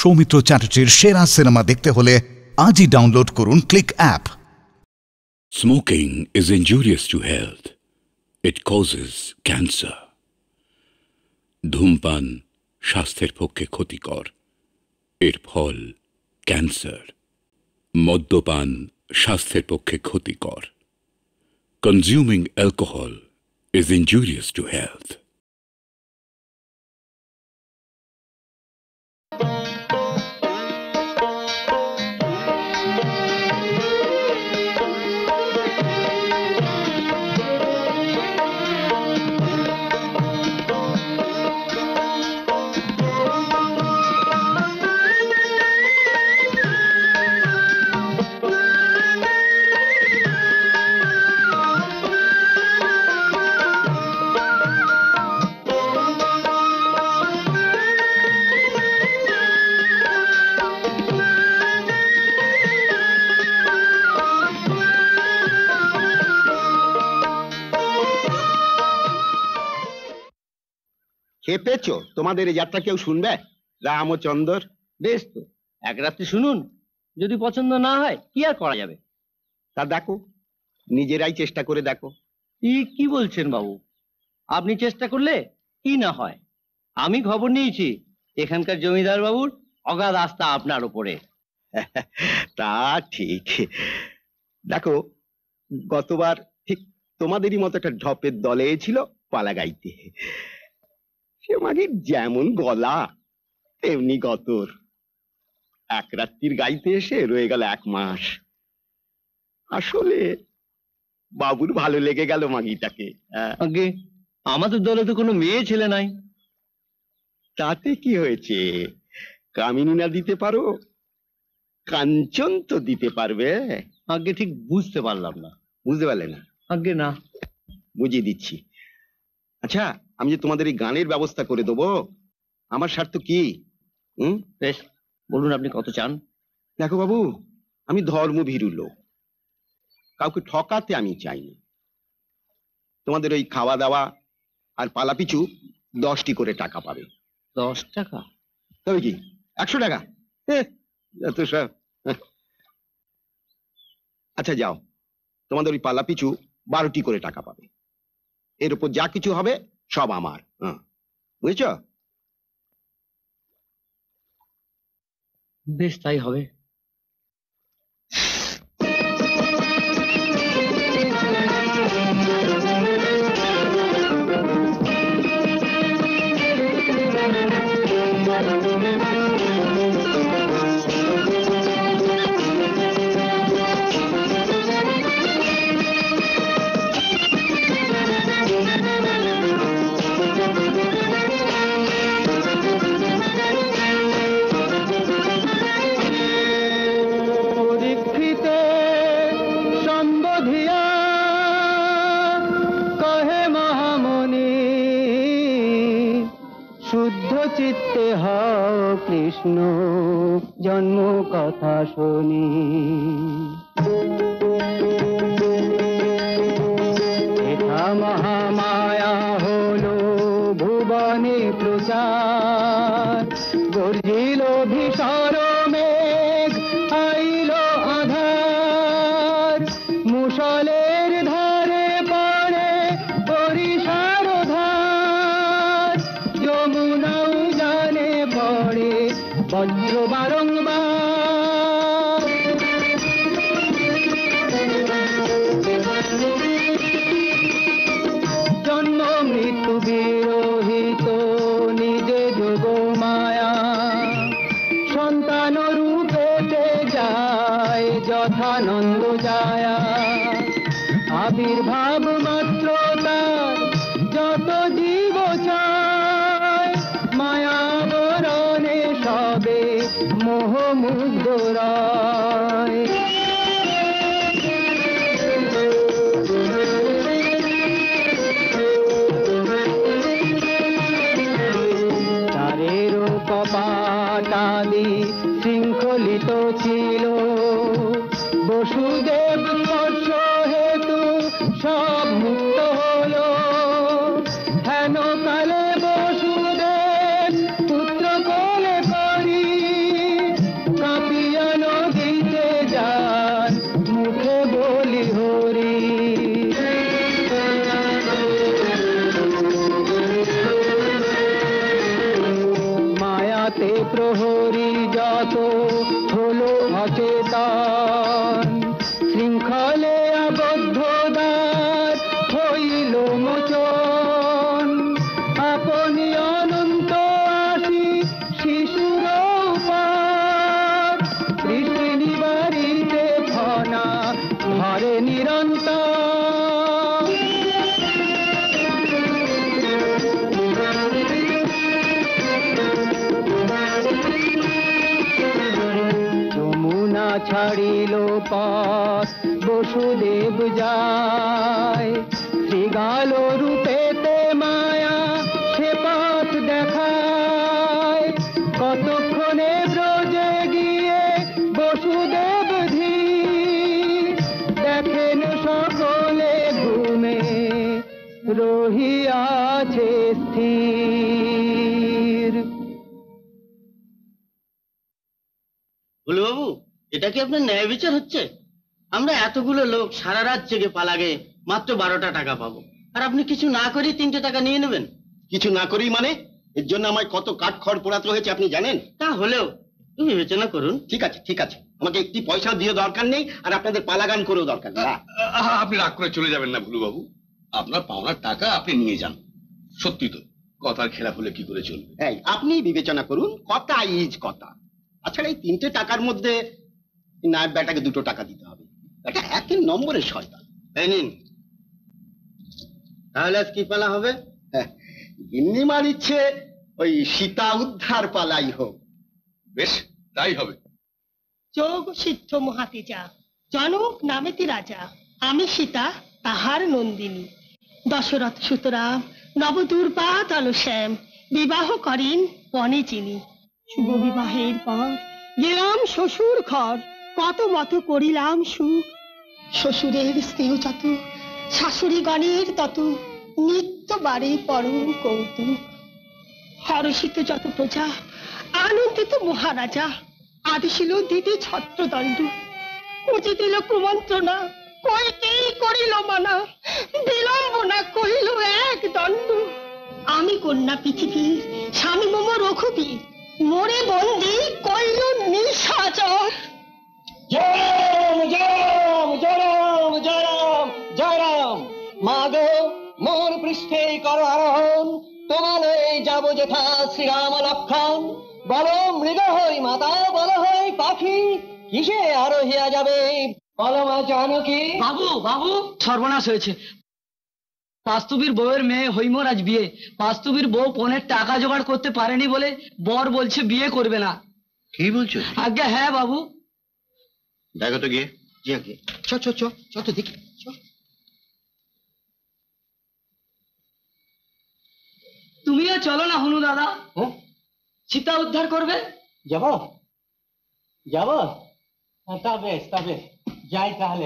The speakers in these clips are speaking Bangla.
সৌমিত্র চ্যাটার্জির সেরা সিনেমা দেখতে হলে আজই ডাউনলোড করুন click app. Smoking is injurious to health. It causes cancer. ধূমপান স্বাস্থ্যের পক্ষে ক্ষতিকর, এর ফল ক্যান্সার। মদ্যপান স্বাস্থ্যের পক্ষে ক্ষতিকর। Consuming alcohol is injurious to health. খেপেছো? তোমাদের এই যাত্রা কেউ শুনবে? রামচন্দ্র, বেশ তো, এক রাত্রি শুনুন, যদি পছন্দ না হয় কি আর করা যাবে। তা দেখো, নিজেরাই চেষ্টা করে দেখো। কি বলছেন বাবু? আপনি চেষ্টা করলে কি না হয়। আমি খবর নিয়েছি এখানকার জমিদার বাবুর অগাধ আস্থা আপনার উপরে। তা ঠিক। দেখো, গতবার ঠিক তোমাদেরই মতো একটা ঢপের দলে ছিল পালা গাইতে। সে মাগির যেমন গলা তেমনি গতর। এক রাত্রির গাইতে এসে রয়ে গেল 1 মাস। আসলে বাবুর ভালো লেগে গেল মাগিটাকে। আগে আমাদের দলে তো কোনো মেয়ে ছেলে নাই। তাতে কি হয়েছে? কামিনী না দিতে পারো, কাঞ্চন তো দিতে পারবে। আগে ঠিক বুঝতে পারলাম না। বুঝতে পারলে না? আগে না। বুঝিয়ে দিচ্ছি। আচ্ছা, আমি যে তোমাদের এই গানের ব্যবস্থা করে দেবো, আমার স্বার্থ কি? বেশ, বলুন আপনি কত চান। দেখো বাবু, আমি ধর্মভীরু লোক, কাউকে ঠকাতে আমি চাইনি। তোমাদের ওই খাওয়া দাওয়া আর পালা পিছু 10টি করে টাকা পাবে। 10 টাকা? তবে কি 100 টাকা? এত সব। আচ্ছা যাও, তোমাদের ওই পালা পিছু 12টি করে টাকা পাবে। এর উপর যা কিছু হবে সব আমার। বুঝেছ? বেশ, তাই হবে। চিত্তে হও কৃষ্ণ জন্ম কথা শুনি। এটা মহামায়া হলো ভুবনে প্রচার, গর্জিল ভীষণ মেঘ আইল আধার, মুষলের ধারে পড়ে বরিশার ধার, যমুনা বজ্র বারংবার। জন্ম মৃত্যু বিরহিত নিজে যোগ মায়া, সন্তান রূপেতে যায় যথানন্দ যায়া। আবির্ভাব মাত্র তার যত জীব চায়, মায়া মোহ ছাড়িল পথ বসুদেব যায়, শ্রীগাল রূপেতে মায়া সে পথ দেখায়। কতক্ষণে ব্রজে গিয়ে বসুদেব ধীর, দেখেন সকলে ঘুমে রহিয়াছে স্থির। বাবু, এটা কি আপনার ন্যায় বিচার হচ্ছে? আমরা এতগুলো লোক সারা রাত জেগে পালাগে মাত্র 12টা টাকা পাবো, আর আপনি কিছু না করে 3টে টাকা নিয়ে নেবেন? কিছু না করেই মানে? এর জন্য আমায় কত কাঠ খড় পোড়াতে হয়েছে আপনি জানেন? তা হলেও তুমি বিবেচনা করুন। ঠিক আছে ঠিক আছে, আমাকে একটি পয়সা দিয়ে দরকার নেই, আর আপনাদের পালাগান করেও দরকার নেই। আপনি রাগ করে চলে যাবেন না ভুলু বাবু, আপনার পাওনার টাকা আপনি নিয়ে যান। সত্যি তো, কথার খেলাপ হলে কি করে চলবে? এই আপনি বিবেচনা করুন, কথা ইজ কথা। আচ্ছা, এই 3টে টাকার মধ্যে নায়ব বেটাকে 2টো টাকা দিতে হবে। এটা 1 নম্বরের শয়তান। এই নিন, তাহলে আজ কি পালা হবে? গিন্নিমার ইচ্ছে ওই সীতা উদ্ধার পালাই হোক। বেশ, তাই হবে। যোগ সিদ্ধ মহাতেজা, জনক নামেতি রাজা, আমি সীতা তাহার নন্দিনী। দশরথ সুতরাম নবদুর্বা তলশ্যাম, বিবাহ করেন বনে চিনি। শুভ বিবাহের পর গেলাম শ্বশুর ঘর, কত মত করিলাম সুখ। শ্বশুরের স্নেহ যত, শাশুড়ি গণের তত, নিত্য বাড়ে পরম কৌতুক। হরষিত যত প্রজা, আনন্দিত মহারাজা, আদেশিল দিদি ছত্রদণ্ড। খুঁজে দিল কুমন্ত্রণা, কইতেই করিল মানা, বিলম্বনা কহিল এক দণ্ড। আমি কন্যা পৃথিবীর, স্বামী মম রঘুবীর, মোরে বন্দি কইল নিশাচর। জয়রাম জয়রাম জয়রাম জয়রাম জয়রাম। মাগো মোর পৃষ্ঠে কর আরোহণ, তোমালে যাব যেথা শ্রীরাম লক্ষণ। বলো মৃগ হই মাতা, বলো হই পাখি, কিসে আরোহিয়া যাবে বলো মা জানকী। বাবু বাবু, সর্বনাশ হয়েছে। বাস্তবীর বউয়ের মেয়ে হৈমর আজ বিয়ে। বাস্তবীর বউ পনের টাকা জোগাড় করতে পারেনি বলে বর বলছে বিয়ে করবে না। কি বলছো? আজ্ঞা হ্যাঁ বাবু। দেখো তো গিয়ে। জি আগে, চ চ চ চ তো দেখি। তুমিও চলো না হনু দাদা, সীতা উদ্ধার করবে। যাব যাব, তা বেশ তা বেশ, যাই তাহলে।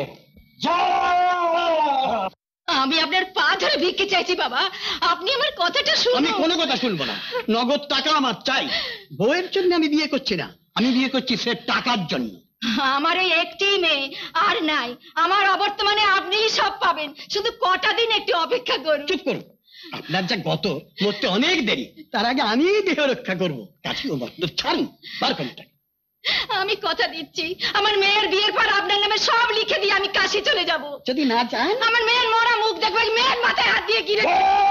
আমি আপনার পা ধরে ভিক্ষে চাইছি বাবা, আপনি আমার কথাটা আমি শুনুন। কোনো কথা শুনবো না, নগদ টাকা আমার চাই। বউয়ের জন্য আমি বিয়ে করছি না, আমি বিয়ে করছি সে টাকার জন্য। আমার এই একটি মেয়ে আর নাই, আমার অবর্তমানে আপনিই সব পাবেন, শুধু কটা দিন একটু অপেক্ষা করুন। চুপ করুন, আপনার যা গত মরতে অনেক দেরি, তার আগে আমি দেহ রক্ষা করবো। কাছে ছাড়ুন, বার করুন। আমি কথা দিচ্ছি, আমার মেয়ের বিয়ের পর আপনার নামে সব লিখে দিয়ে আমি কাশি চলে যাব। যদি না চান, আমার মেয়ের মরা মুখ দেখবে, মেয়ের মাথায় হাত দিয়ে গিরে।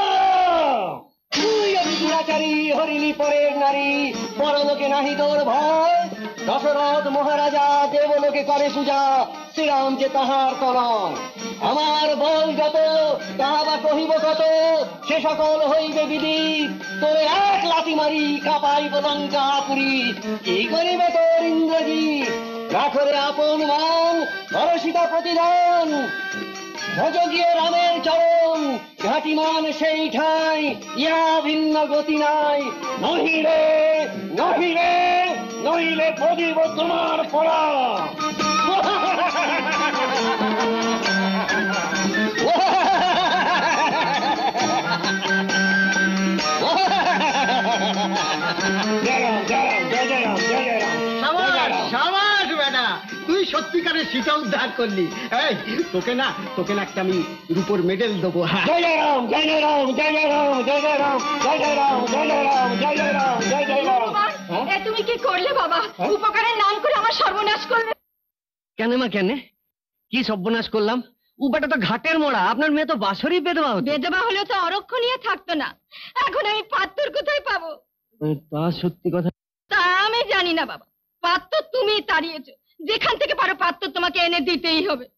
তুই আমি দুরাচারী হরিণী পরের নারী, পরলোকে নাহি তোর ভয়। দশরথ মহারাজা দেবলোকে করে পূজা, শ্রীরাম যে তাহার তনয়। আমার বল যত, তাহা বা কহিব কত, সে সকল হইবে বিধি। তোরে এক লাথি মারি কাঁপাইব লঙ্কা পুরী, কি করিবে তোর ইন্দ্রজিৎ। রাখরে আপন মান, হরষিতা প্রতিদান। ভজ গিয়ে রামের চরণ, ঘাটিমান সেই ঠাই, ইয়া ভিন্ন গতি নাই। নহিলে নহিলে নহিলে পদিব তোমার পড়া। সাবাস বেটা, তুই সত্যিকারের সীতা উদ্ধার করলি। এই তোকে না একটা আমি রূপোর মেডেল দেবো। জয় জয় রাম জয় জয় রাম জয় জয় রাম জয় জয় রাম জয় জয় রাম জয় জয় রাম জয় জয় রাম জয় জয় রাম। তুমি কি করলে বাবা? উপকারের নাম করে আমার সর্বনাশ করলে। কেন মা কেন? কি সর্বনাশ করলাম? উপাটা তো ঘাটের মোড়া, আপনার মেয়ে তো বাঁশরি বেদবা হতো। বেদবা হলেও তো অরক্ষণীয় থাকতো না, এখন আমি পাত্তর কোথায় পাবো? তা সত্যি কথা। তা আমি জানি না বাবা, পাত্র তুমি তাড়িয়েছো, যেখান থেকে পারো পাত্র তোমাকে এনে দিতেই হবে।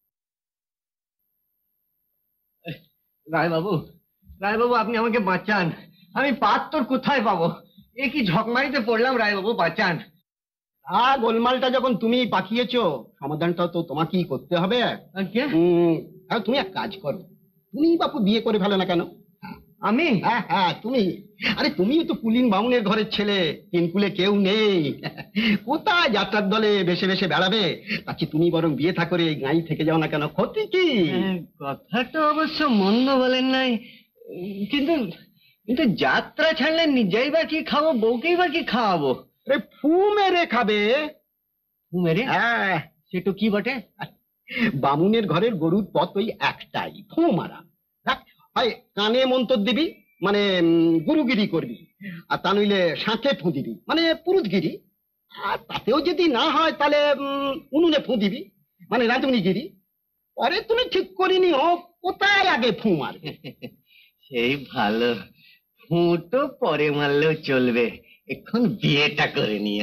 রায়বাবু, রায়বাবু আপনি আমাকে বাঁচান, আমি পাত্র কোথায় পাবো? এ কি ঝকমারিতে পড়লাম, রায়বাবু বাঁচান। গোলমালটা যখন তুমি পাকিয়েছো, সমাধানটা তো তোমাকেই করতে হবে। তুমি এক কাজ করো, তুমি বাপু বিয়ে করে ফেলো না কেন? আমি? হ্যাঁ হ্যাঁ তুমি। আরে তুমিও তো কুলীন বামুনের ঘরের ছেলে, তিনকুলে কেউ নেই, কোথায় যাত্রার দলে বেশে বেশে বেড়াবে? তাকে তুমি বরং বিয়ে থা করে এই গাঁই থেকে যাও না কেন, ক্ষতি কি? কথাটা অবশ্য মন্দ বলেন নাই, কিন্তু কিন্তু যাত্রা ছাড়লে নিজেই বা কি খাবো, বউকেই বা কি খাওয়াবো? আরে ফু মেরে খাবে। ফু মেরে? হ্যাঁ। সেটা কি বটে? বামুনের ঘরের গরুর পথ ওই একটাই, ফু মারা। হয় কানে মন্তর দিবি, মানে গুরুগিরি করবি, আর তা নইলে শাঁখে ফু দিবি, মানে পুরুতগিরি। আর তাতেও যদি না হয় তাহলে উনুনে ফু দিবি, মানে রাঁধুনিগিরি। পরে তুমি ঠিক করিনি হোক কোথায় আগে ফু মারবে। সেই ভালো, ফু তো পরে মারলেও চলবে, এখন বিয়েটা করে নি।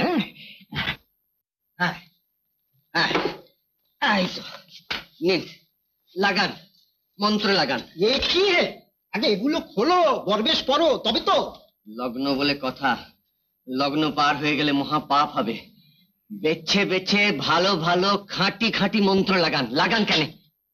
নিন লাগান, মন্ত্র লাগান। এ কি হে? আগে এগুলো খোলো, গর্বেশ করো, তবে তো। লগ্ন বলে কথা, লগ্ন পার হয়ে গেলে মহা পাপ হবে। বেছে বেছে ভালো ভালো খাঁটি খাঁটি মন্ত্র লাগান। লাগান কেন?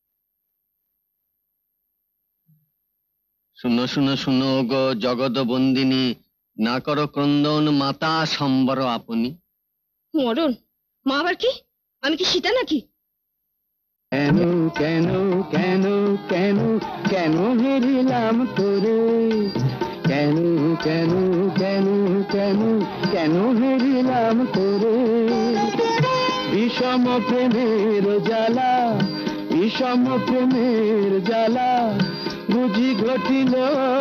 শুনো শুনো শুনো গো জগৎ বন্দিনী, না করো ক্রন্দন মাতা সম্বর আপনি। মরণ? মা আবার কি? আমি কি সীতা নাকি? কেন কেন কেন কেন কেন হেরিলাম তোরে, কেন কেন কেন কেন কেন হেরিলাম তোরে। বিষম প্রেমের জ্বালা, বিষম প্রেমের জ্বালা, বুঝি ঘটিল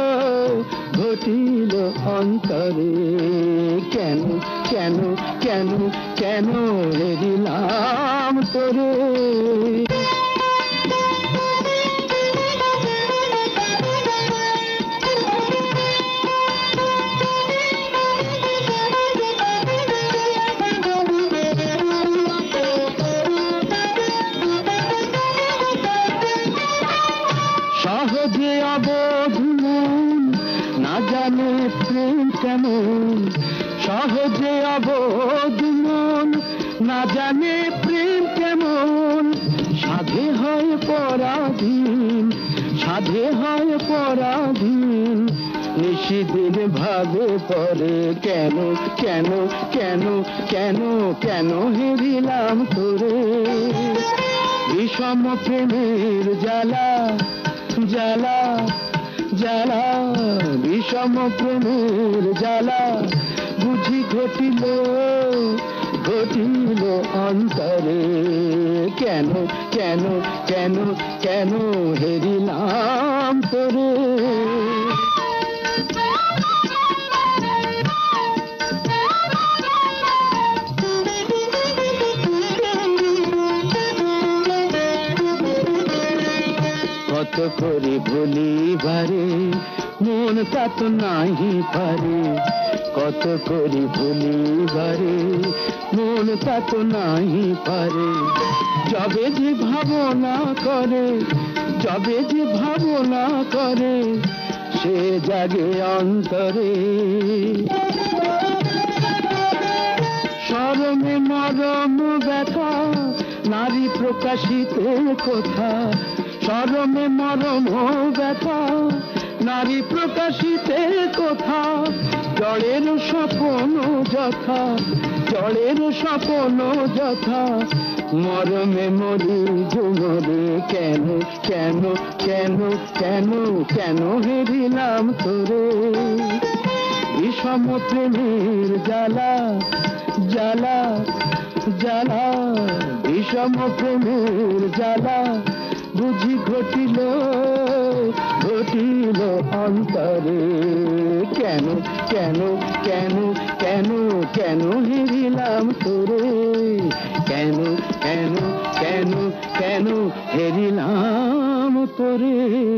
ঘটিল অন্তরে। কেন কেন কেন কেন হেরিলাম তোরে। সহজে অবোধ মন না জানে প্রেম কেমন, সহজে অবোধ মন না জানে প্রেম কেমন। সাধে হয় পরাধীন, সাধে হয় পরাধীন, নিশিদিন ভাগে পড়ে। কেন কেন কেন কেন কেন হেরিলাম তোরে। বিষম প্রেমের জ্বালা জ্বালা জ্বালা, বিষম প্রেমের জ্বালা, বুঝি ঘটিল ঘটিল অন্তরে। কেন কেন কেন কেন হেরিলাম তোরে। কত করে ভুলিবারে মন তা তো নাহি পারে, কত করে ভুলিবারে মন তা তো নাহি পারে। যবে যে ভাবনা করে, যবে যে ভাবনা করে, সে জাগে অন্তরে। শরমে মরম ব্যথা নারী প্রকাশিতে কোথা, শরমে মরম ব্যথা নারী প্রকাশিতে কোথা। জড়ের স্বপন যথা, জড়ের স্বপন যথা, মরমে মরি জুমরে। কেন কেন কেন কেন কেন হেরিলাম তোরে। বিষম প্রেমের জ্বালা জ্বালা জ্বালা, বিষম প্রেমের জ্বালা, বুঝি ঘটিল ঘটিল অন্তরে। কেন কেন কেন কেন কেন হেরিলাম তোরে। কেন কেন কেন কেন হেরিলাম তোরে।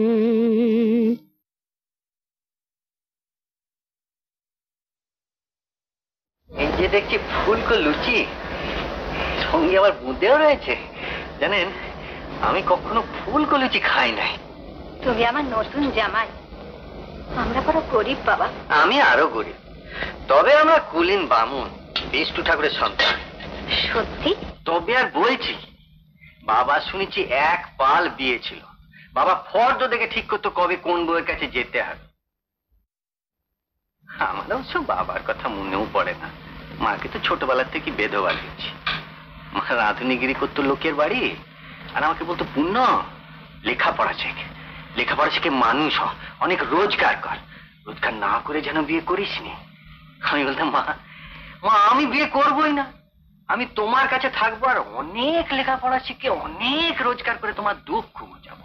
এই যে দেখছি ফুলকো লুচি, সঙ্গে আবার বুঁদেও রয়েছে। জানেন, আমি কখনো ফুলকো লুচি খাই নাই। তুমি আমার নতুন জামাই, আমরা বড় গরিব বাবা। আমি আরো গরিব, তবে আমরা কুলীন বামুন, বিষ্ণু ঠাকুরের সন্তান। সত্যি? তবে আর বলছি, বাবা শুনেছি এক পাল বিয়ে ছিল। বাবা ফর্দ দেখে ঠিক করতো কবে কোন বউয়ের কাছে যেতে হবে। আমার অবশ্য বাবার কথা মনেও পড়ে না, মাকে তো ছোটবেলা থেকে বেধবা দিচ্ছি। মা রাঁধুনিগিরি করতো লোকের বাড়ি, আর আমাকে বলতো পুণ্য লেখাপড়া শেখ, লেখাপড়া শিখে মানুষ হ, অনেক রোজগার কর, রোজগার না করে যেন বিয়ে করিস নি। আমি বলতাম মা মা আমি বিয়ে করবোই না, আমি তোমার কাছে থাকবো আর অনেক লেখাপড়া শিখে অনেক রোজগার করে তোমার দুঃখ বুঝাবো।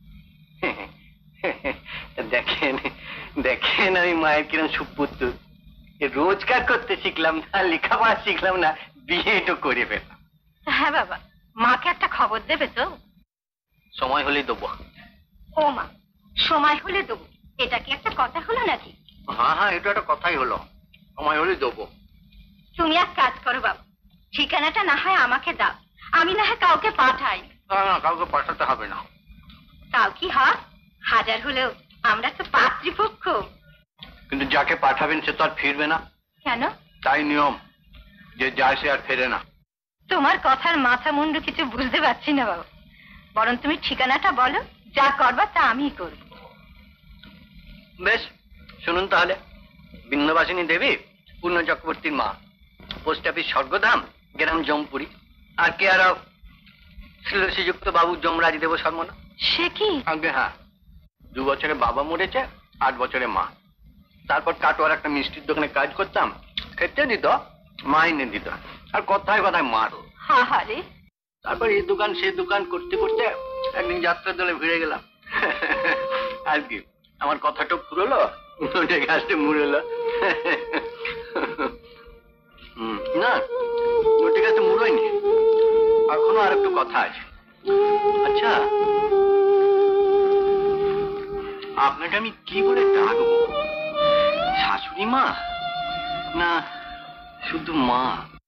দেখেন দেখেন আমি মায়ের কিরম সুপুত্র, রোজগার করতে শিখলাম না, লেখাপড়া শিখলাম না, বিয়ে তো করে ফেললাম। হ্যাঁ বাবা, মাকে একটা খবর দেবে তো? সময় হলেই দেবো। ও মা, সময় হলে দেবো, এটা কি একটা কথা হলো নাকি? হ্যাঁ হ্যাঁ, এটা একটা কথাই হলো, সময় হলেই দেবো। তুমি এক কাজ করো বাবা, ঠিকানাটা না হয় আমাকে দাও, আমি না হয় কাউকে পাঠাই। না না, কাউকে পাঠাতে হবে না। তাও কি হয়, হাজার হলেও আমরা তো পাত্রীপক্ষ। কিন্তু যাকে পাঠাবেন সে তো আর ফিরবে না। কেন? তাই নিয়ম, যে যায় সে আর ফেরে না। তোমার কথার মাথা মুন্ডু কিছু বুঝতে পারছি না বাবা, বরং তুমি ঠিকানাটা বলো, যা করবা তা আমিই করব। বেশ, শুনুন তাহলে। বিন্ধ্যবাসিনী দেবী পূর্ণ চক্রবর্তীর মা, পোস্ট অফিস স্বর্গধাম, গ্রাম জমপুরি, আর কে আর শ্রীযুক্ত বাবু যমরাজ দেব শর্মনা। সে কি? আগে হ্যাঁ, 2 বছরে বাবা মরেছে, 8 বছরে মা। তারপর কাটোয়ার একটা মিষ্টির দোকানে কাজ করতাম, খেতে দিত, মাইনে দিত, আর কথায় কথায় মারো। হারে। তারপর এই দোকান সে দোকান করতে করতে একদিন যাত্রা দলে ভিড়ে গেলাম। আর কি, আমার কথাটা ফুরলো, ওটা গাছটা মুড়েলো। না, ওটা গাছটা মুড়োয়নি, এখনো আর একটু কথা আছে। আচ্ছা, আপনাকে আমি কি বলে ডাকবো? শাশুড়ি মা না শুধু মা?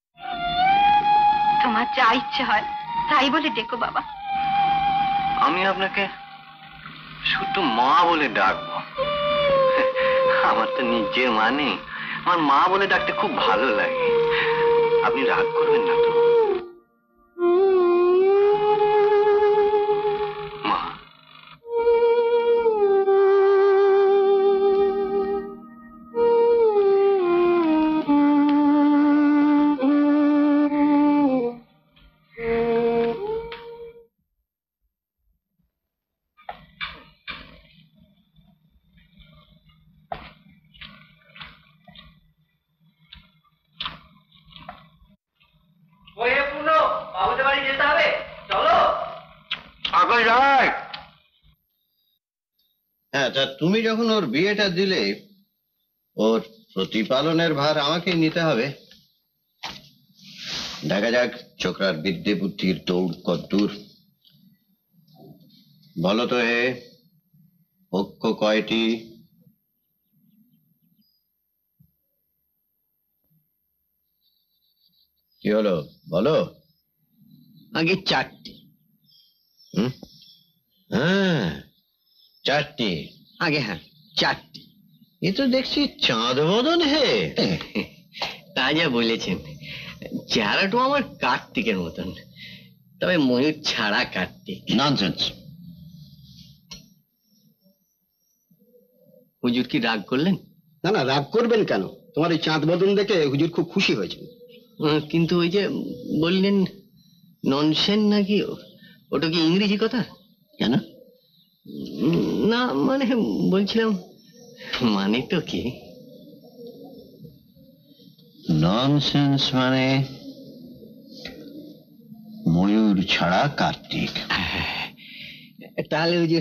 তোমার যা ইচ্ছে হয় তাই বলে ডেকো বাবা। আমি আপনাকে শুধু মা বলে ডাকবো। আমার তো নিজের মা নেই, আমার মা বলে ডাকতে খুব ভালো লাগে। আপনি রাগ করবেন না তো? মা। হ্যাঁ, তা তুমি যখন ওর বিয়েটা দিলে, ওর প্রতিপালনের ভার আমাকেই নিতে হবে। দেখা যাক ছোকরার বিদ্যে বুদ্ধির দৌড় কদ্দূর। বলো তো হে, পক্ষ কয়টি? কি হলো বলো? আগে 4টি। হ্যাঁ, 4টি। আগে হ্যাঁ, 4টি। এ তো দেখছি চাঁদ বদন হে। তা যা বলেছেন, চেহারাটা আমার কার্তিকের মতন, তবে ময়ূর ছাড়া কার্তিক। ননসেন্স। হুজুর কি রাগ করলেন? না না, রাগ করবেন কেন? তোমার এই চাঁদ বদন দেখে হুজুর খুব খুশি হয়েছেন। কিন্তু ওই যে বললেন ননসেন নাকি, ওটা কি ইংরেজি কথা? কেন? না মানে বলছিলাম, মানে তো কি? ননসেন্স মানে ময়ূর ছাড়া কার্তিক। তাহলে হুজুর,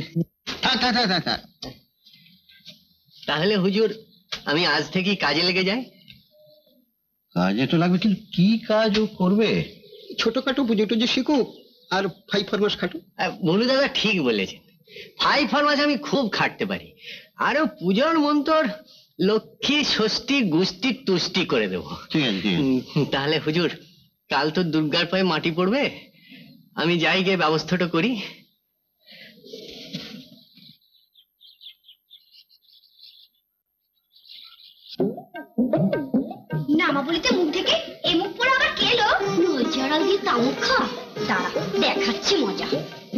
তাহলে হুজুর আমি আজ থেকেই কাজে লেগে যাই। কাজে তো লাগবে, কিন্তু কি কাজ ও করবে? ছোটখাটো পুজো টুজো শিখুক, আর 5-4 মাস খাটুক। বলু দাদা ঠিক বলেছেন, 5-4 মাস আমি খুব খাটতে পারি, আরো পুজোর মন্তর লক্ষ্মী ষষ্ঠী গুষ্টি তুষ্টি করে দেবো। ঠিক আছে। তাহলে হুজুর কাল তো দুর্গার পায়ে মাটি পড়বে, আমি যাই গিয়ে ব্যবস্থাটা করি। নামা বলিতে মুখ থেকে এ মুখ পড়ে আবার কে এলো? আড়াল দিয়ে তামুক খা, দাঁড়া দেখাচ্ছি মজা।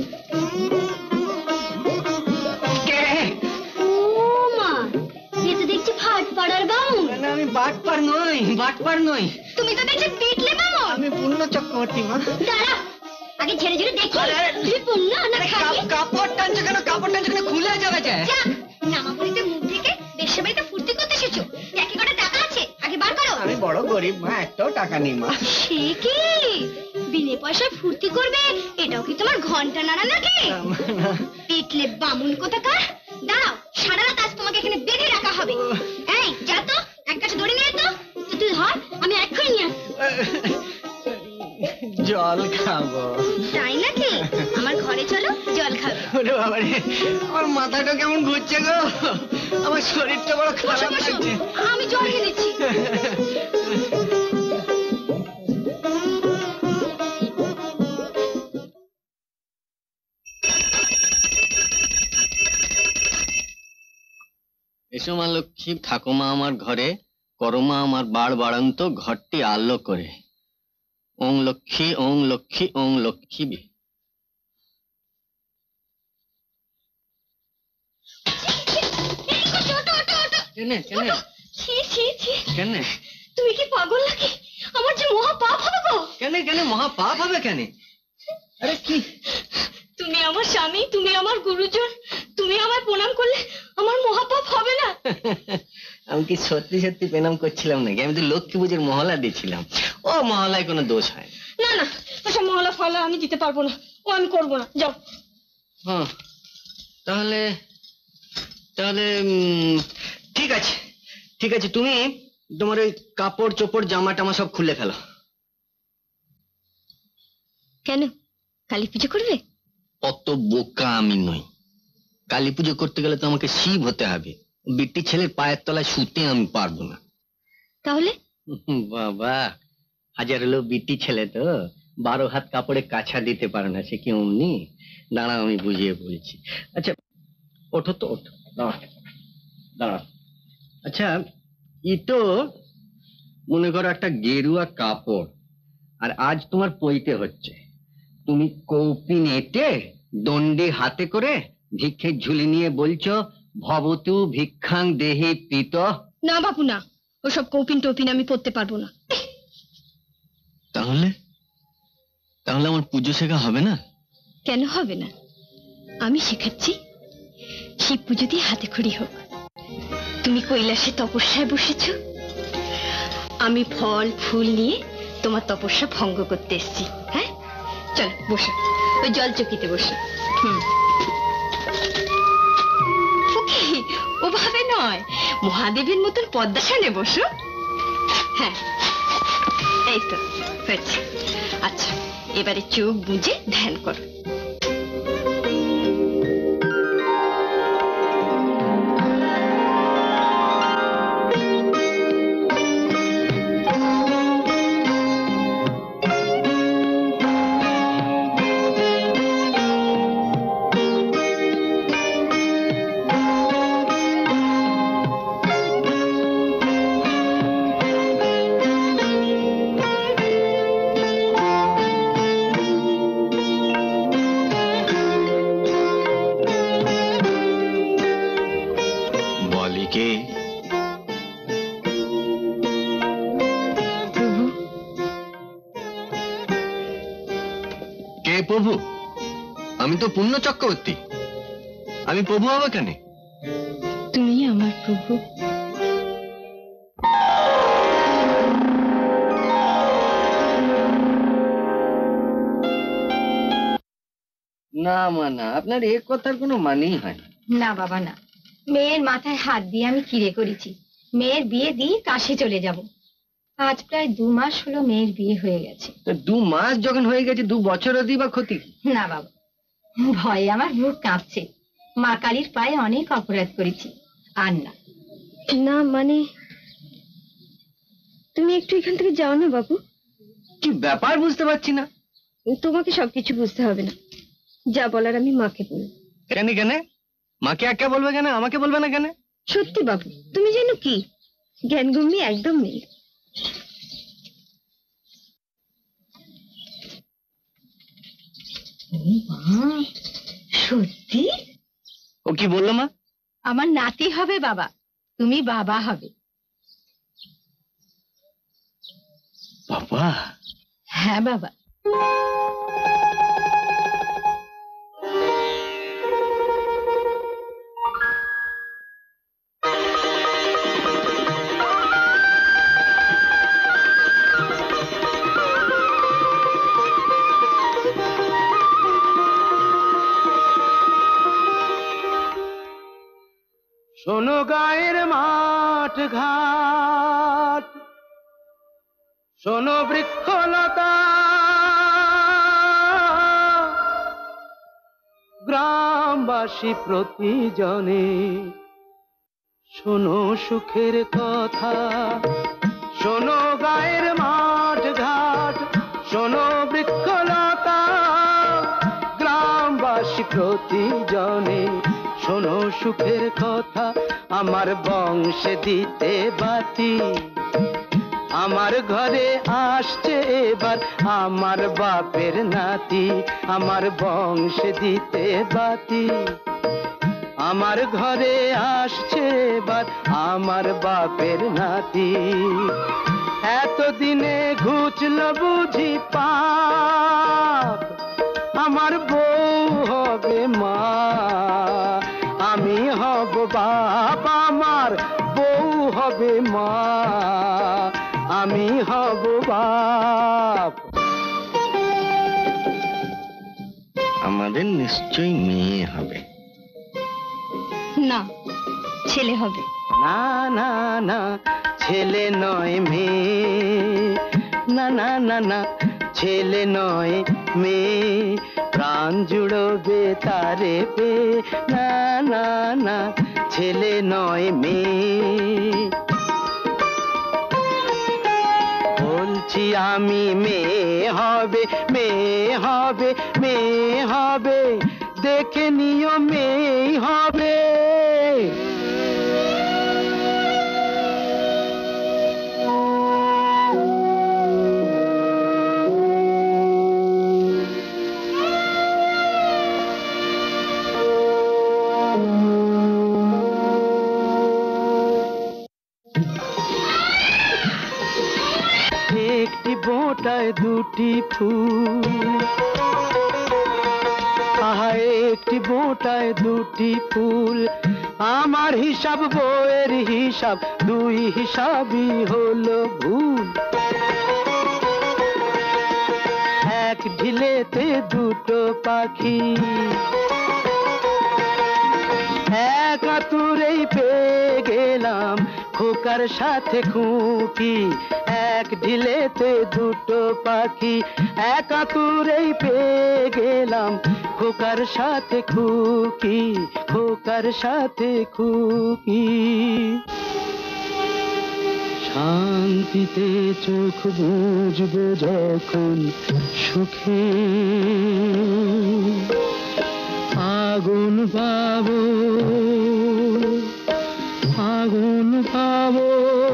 ও মা, এ তো দেখছি ফাট পাড়ার বামুন। আমি বাটপার নই। তুমি তো দেখছি পিটলে বামুন। আমি পূর্ণ চক্রবর্তী মা। দাঁড়া, আগে ঝেড়ে ঝেড়ে দেখি তুই পূর্ণ না খালি। কাপড় টানছো কেন? খুলে যাবে যে। যা, নামাপুরিতে মুখ ঢেকে দেশের বাড়িতে ফুর্তি করতে এসেছো। একই কটা টাকা আছে, আগে বার করো। আমি বড় গরিব মা, একটাও টাকা নেই মা। সে কি বিনে পয়সায় ফুর্তি করবে? এটাও কি তোমার ঘন্টা নাড়া নাকি? পিটলে বামুন কোথাকার। দাঁড়াও, সারা রাত আজ তোমাকে এখানে বেঁধে রাখা হবে। এই যা তো, এক কাছে দড়ি নিয়ে তো। তুই ধর, আমি এক্ষুনি নিয়ে আসছি। জল খাবো। তাই নাকি? আমার ঘরে চলো, জল খাবে। ওরে বাবা রে, আমার মাথাটা কেমন ঘুরছে গো, আমার শরীরটা বড় খারাপ লাগছে। আমি জল এনে দিচ্ছি। এসো মা লক্ষ্মী, থাকো মা আমার ঘরে, করো মা আমার বাড়ন্ত ঘরটি আলো করে। ওং লক্ষ্মী ওং লক্ষ্মী ওং লক্ষ্মী বি। কেন তুমি কি পাগল নাকি? আমার যে মহা পাপ হবে গো। কেন মহা পাপ হবে কেন? আরে কি, তুমি আমার স্বামী, তুমি আমার গুরুজন, তুমি আমায় প্রণাম করলে আমার মহাপাপ হবে না? আমি কি সত্যি প্রণাম করছিলাম নাকি? আমি তো লক্ষ্মী পুজোর মহলা দিচ্ছিলাম। ও মহলায় কোনো দোষ হয় না। না, ওসব মহলা ফলা আমি দিতে পারবো না, ও আমি করবো না। যাও। হ্যাঁ, তাহলে ঠিক আছে, তুমি তোমার ওই কাপড় চোপড় জামা টামা সব খুলে ফেলো। কেন, কালী পুজো করবে? অত বোকা আমি নই। কালী পুজো করতে গেলে তো আমাকে শিব হতে হবে। বিট্টি ছেলের পায়ের তলায় শুতে আমি পারবো না। তাহলে? বাবা, হাজার হলো বিট্টি ছেলে তো 12 হাত কাপড়ে কাছা দিতে পারে না, সে কি অমনি? দাঁড়াও, আমি বুঝিয়ে বলছি। আচ্ছা ওঠো তো, ওঠো, দাঁড়াও। আচ্ছা, তো মনে করো একটা গেরুয়া কাপড়, আর আজ তোমার পইতে হচ্ছে। তুমি কৌপিন এঁটে দণ্ডি হাতে করে ভিক্ষের ঝুলি নিয়ে বলছো ভবতু ভিক্ষাং দেহি পিত। না বাপু না, ওসব কৌপিন টোপিন আমি পড়তে পারবো না। তাহলে আমার পুজো শেখা হবে না? কেন হবে না? আমি শেখাচ্ছি। শিব পুজো দিয়ে হাতে খড়ি হোক। তুমি কৈলাসে তপস্যায় বসেছো, আমি ফল ফুল নিয়ে তোমার তপস্যা ভঙ্গ করতে এসেছি। হ্যাঁ, চলো বসো, ওই জল চকিতে বসো। ওভাবে নয়, মহাদেবের মতন পদ্মাসনে বসো। হ্যাঁ, এই তো হয়েছে। আচ্ছা, এবারে চোখ বুজে ধ্যান করো। প্রভু, আমি তো পূর্ণ চক্রবর্তী, আমি প্রভু হবো কেন? তুমি আমার প্রভু। না মা না, আপনার এ কথার কোনো মানেই হয় না। না বাবা না, মেয়ের মাথায় হাত দিয়ে আমি কিরে করেছি। মেয়ের বিয়ে দিয়ে কাশি চলে যাব। আজ প্রায় 2 মাস হলো মেয়ের বিয়ে হয়ে গেছে। তো 2 মাস যখন হয়ে গেছে, 2 বছরও দিই বা ক্ষতি? না বাবা, ভয়ে আমার বুক কাঁপছে। মা কালীর পায়ে অনেক অপরাধ করেছি, আর না। না মানে, তুমি একটু এখান থেকে যাও না বাবু। কি ব্যাপার বুঝতে পারছি না। তোমাকে সবকিছু বুঝতে হবে না, যা বলার আমি মাকে বলবো। কেন? মাকে একা বলবে কেন, আমাকে বলবে না কেন? সত্যি বাবু, তুমি যেন কি জ্ঞানগম্যি একদম নেই। মা, সত্যি? ও কি বললো মা? আমার নাতি হবে বাবা, তুমি বাবা হবে। বাবা? হ্যাঁ বাবা। শোনো গায়ের মাঠ ঘাট, শোনো বৃক্ষলতা, গ্রামবাসী প্রতিজনে শোনো সুখের কথা। শোনো গায়ের মাঠ ঘাট, শোনো বৃক্ষলতা, গ্রামবাসী প্রতিজনে শোনো সুখের কথা। আমার বংশে দিতে বাতি, আমার ঘরে আসছে এবার আমার বাপের নাতি। আমার বংশে দিতে বাতি, আমার ঘরে আসছে এবার আমার বাপের নাতি। এতদিনে ঘুচল বুঝি পাপ, আমার বউ হবে মা, আমি হব বাপ। আমার বউ হবে মা, আমি হব বাপ। আমাদের নিশ্চয়ই মেয়ে হবে। না, ছেলে হবে। না না না, ছেলে নয় মেয়ে, না না না না, ছেলে নয় মেয়ে, প্রাণ জুড়বে তারে পে। না না না, ছেলে নয় মেয়ে। বলছি আমি মেয়ে হবে, মেয়ে হবে, মেয়ে হবে, দেখে নিও মেয়ে হবে। একটি বোঁটায় দুটি ফুল, আহা একটি বোঁটায় দুটি ফুল, আমার হিসাব বইয়ের হিসাব, দুই হিসাবই হলো ভুল। এক ঢিলেতে দুটো পাখি, এক আতুরেই পেয়ে গেলাম খোকার সাথে খুকি। এক ঢিলেতে দুটো পাখি, এক আতুরেই পেয়ে গেলাম খোকার সাথে খুকি, খোকার সাথে খুকি। শান্তিতে চোখ বুঝবো যখন সুখে, আগুন পাবো, আগুন পাবো,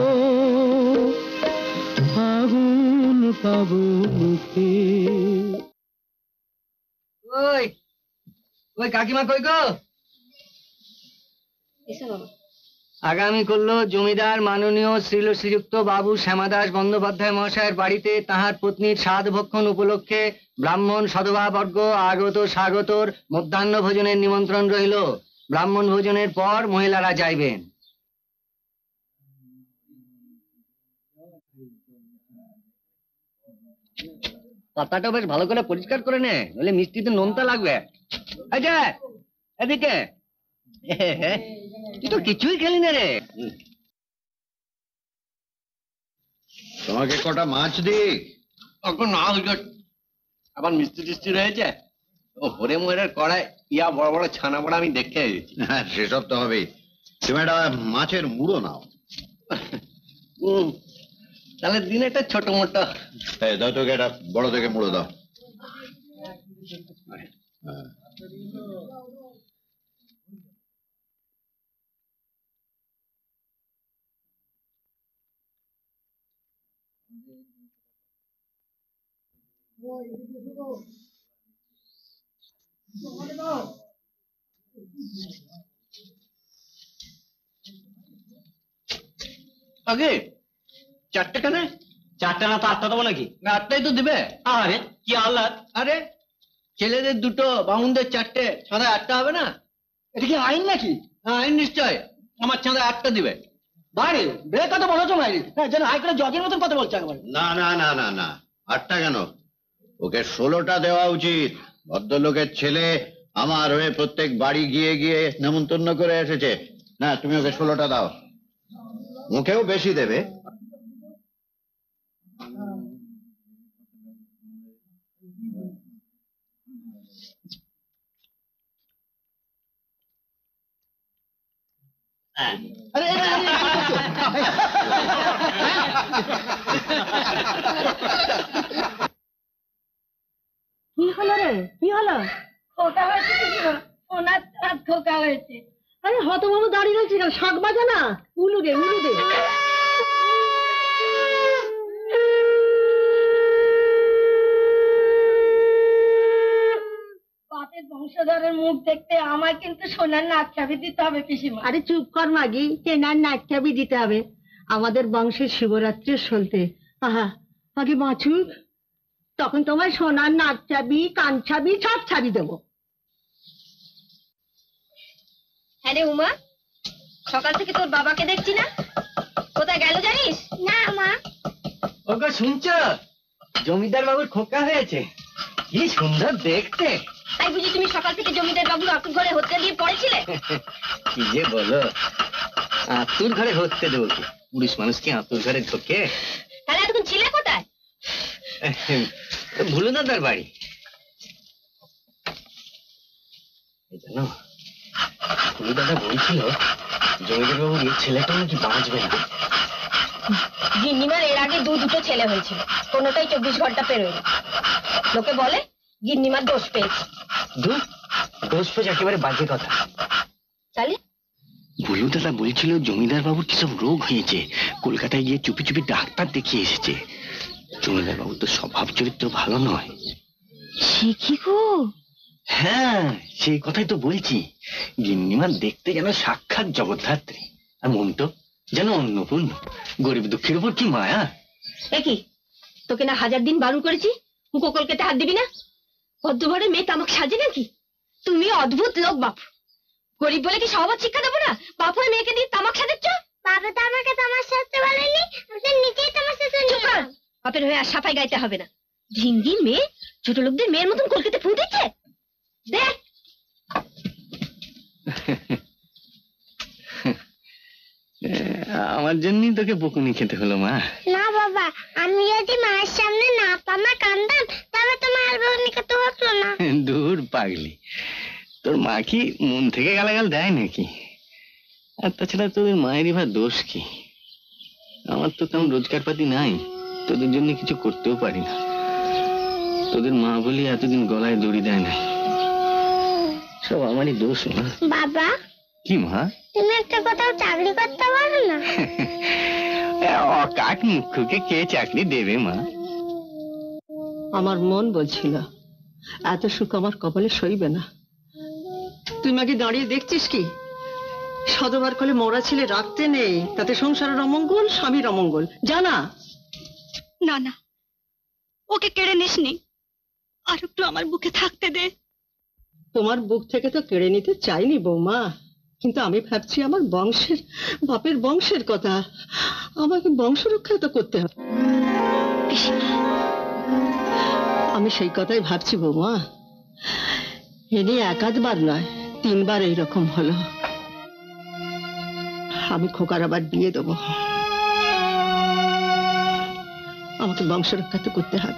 আগুন পাবো মুখে। ওই ওই কাকিমা কই গো? এসো বাবা। আগামী করলো জমিদার মাননীয় শ্রীযুক্ত বাবু শ্যামাদাস বন্দ্যোপাধ্যায় মহাশয়ের বাড়িতে তাহার পত্নীর সাধ ভক্ষণ উপলক্ষে ব্রাহ্মণ সধবাবর্গ আগত স্বাগতর মধ্যাহ্ন ভোজনের নিমন্ত্রণ রইল। ব্রাহ্মণ ভোজনের পর মহিলারা যাইবেন। পাতাটা বেশ ভালো করে পরিষ্কার করে নে, নইলে মিষ্টিতে নোনতা লাগবে। আচ্ছা এদিকে, তুই তো কিছুই খেলি না রে। তোমাকে কটা মাছ দিই? এখন না আবার মিষ্টি টিষ্টি রয়েছে। ও হরে মোহরের কড়াই ইয়া বড় বড় ছানা বড়া আমি দেখে এসেছি। হ্যাঁ সেসব তো হবেই। তুমি একটা মাছের মুড়ো নাও। তাহলে দিন একটা ছোট মোটো। দাও তোকে একটা বড় থেকে মুড়ো দাও। হ্যাঁ আগে 4টে কেন? 4টা না তো 8টা দেবো নাকি? 8টাই তো দিবে। আরে কি আহ্লাদ! আরে ছেলেদের 2টো, বামুনদের 4টে, চাঁদা 8টা হবে না? এটা কি আইন নাকি? হ্যাঁ আইন নিশ্চয়। আমার চাঁদা 8টা দিবে। বাড়ি বেড়ে কথা বলেছো মাইরি, হ্যাঁ যেন হাইকোর্টে জজের মতন কথা বলছে একবার। না না না না না, 8টা কেন, ওকে 16টা দেওয়া উচিত। ভদ্রলোকের ছেলে আমার হয়ে প্রত্যেক বাড়ি গিয়ে গিয়ে নেমন্তন্ন করে এসেছে। না, তুমি ওকে 16টা দাও। মুখেও বেশি দেবে। আরে আরে, আরে, কি হলো রে, কি হলো? খোকা হয়েছে পিসিমা, ওনার হাত খোকা হয়েছে। আরে হতবাবু দাঁড়িয়ে রয়েছে কেন, শাক বাজা না, উলু দে উলু দে। বাপের বংশধরের মুখ দেখতে আমার কিন্তু সোনার নাক চাবি দিতে হবে পিসিমা। আরে চুপ কর মাগি, কেনার নাক চাবি দিতে হবে। আমাদের বংশের শিবরাত্রির সলতে আহা আগে বাঁচুক, তখন তোমার সোনার নাক চাবি, কান চাবি সব ছাবি দেবো। হ্যাঁ রে উমা, সকাল থেকে তোর বাবাকে দেখছি না, কোথায় গেল জানিস? না মা। ওগো শুনছ, জমিদার বাবুর খোকা হয়েছে, কি সুন্দর দেখতে। তাই বুঝি তুমি সকাল থেকে জমিদার বাবুর আকুর ঘরে হতে দিয়ে পড়েছিলে? কি যে বলো, আতুর ঘরে হতে দেবো কি? পুরুষ মানুষ কি আতুর ঘরে ঢোকে? তাহলে এতক্ষণ ছিলে কোথায়? ভুলো দাদার বাড়ি। জানো, ভুলো দাদা বলছিল জমিদার বাবুর এই ছেলেটা নাকি বাঁচবে না। গিন্নিমার এর আগে দুটো ছেলে হয়েছিল, কোনোটাই 24 ঘন্টা পেরোয়নি। লোকে বলে গিন্নিমার দোষ পেয়েছে। দোষ পেয়েছে একেবারে বাজে কথা। তাহলে ভুলু দাদা বলছিল জমিদার বাবুর কিসব রোগ হয়েছে, কলকাতায় গিয়ে চুপি চুপি ডাক্তার দেখিয়ে এসেছে। জমিদার বাবুর তো স্বভাব চরিত্র ভালো নয়। সে কি গো? হ্যাঁ, সেই কথাই তো বলছি। গিন্নিমা দেখতে যেন সাক্ষাৎ জগদ্ধাত্রী, আর মন তো যেন অন্নপূর্ণ। গরিব দুঃখের উপর কি মায়া। কি তোকে না 1000 দিন বারণ করেছি মুখো কলকাতা হাত দিবি না? পদ্মভরে মেয়ে তামাক সাজে নাকি? তুমি অদ্ভুত লোক বাপ। গরিব বলে কি সহবত শিক্ষা দেবো না? বাপ হয়ে মেয়েকে দিয়ে তামাক সাজাচ্ছ। বাবা তো আমাকে তামাক সাজতে বলেনি, আমি নিজেই তামাক সাজতে। চুপ কর, বাপের হয়ে আর সাফাই গাইতে হবে না। ঢিঙ্গি মেয়ে ছোট লোকদের মেয়ের মতন কলকাতা ফু দিচ্ছে। দেখ আমার জন্যই তোকে বকুনি খেতে হলো মা। না বাবা, আমি যদি মায়ের সামনে না তামাক আনতাম তবে তো মায়ের বকুনি খেতে হতো না। দূর পাগলি, তোর মা কি মন থেকে গালাগাল দেয় নাকি? আর তাছাড়া তোদের মায়েরই বা দোষ কি? আমার তো তেমন রোজগার পাতি নাই, তোদের জন্য কিছু করতেও পারি না। তোদের মা বলি এতদিন গলায় দড়ি দেয় নাই, সব আমারই দোষ মা। বাবা কি মা? তুমি একটা কোথাও চাকরি করতে পারো না? কাক মুখকে কে চাকরি দেবে মা? আমার মন বলছিল এত সুখ আমার কপালে সইবে না। তুই মাকে দাঁড়িয়ে দেখছিস কি? সদবার কলে মরা ছেলে রাখতে নেই, তাতে সংসারের অমঙ্গল, স্বামীর অমঙ্গল। জানা না না, ওকে কেড়ে নিসনি, আর একটু আমার বুকে থাকতে দে। তোমার বুক থেকে তো কেড়ে নিতে চাইনি বৌমা, কিন্তু আমি ভাবছি আমার বংশের, বাপের বংশের কথা। আমাকে বংশ রক্ষা তো করতে হবে। আমি সেই কথাই ভাবছি বৌমা। এ নিয়ে একাধবার নয়, 3 বার এইরকম হলো। আমি খোকার আবার বিয়ে দেবো, আমাকে বংশ রক্ষা তো করতে হবে।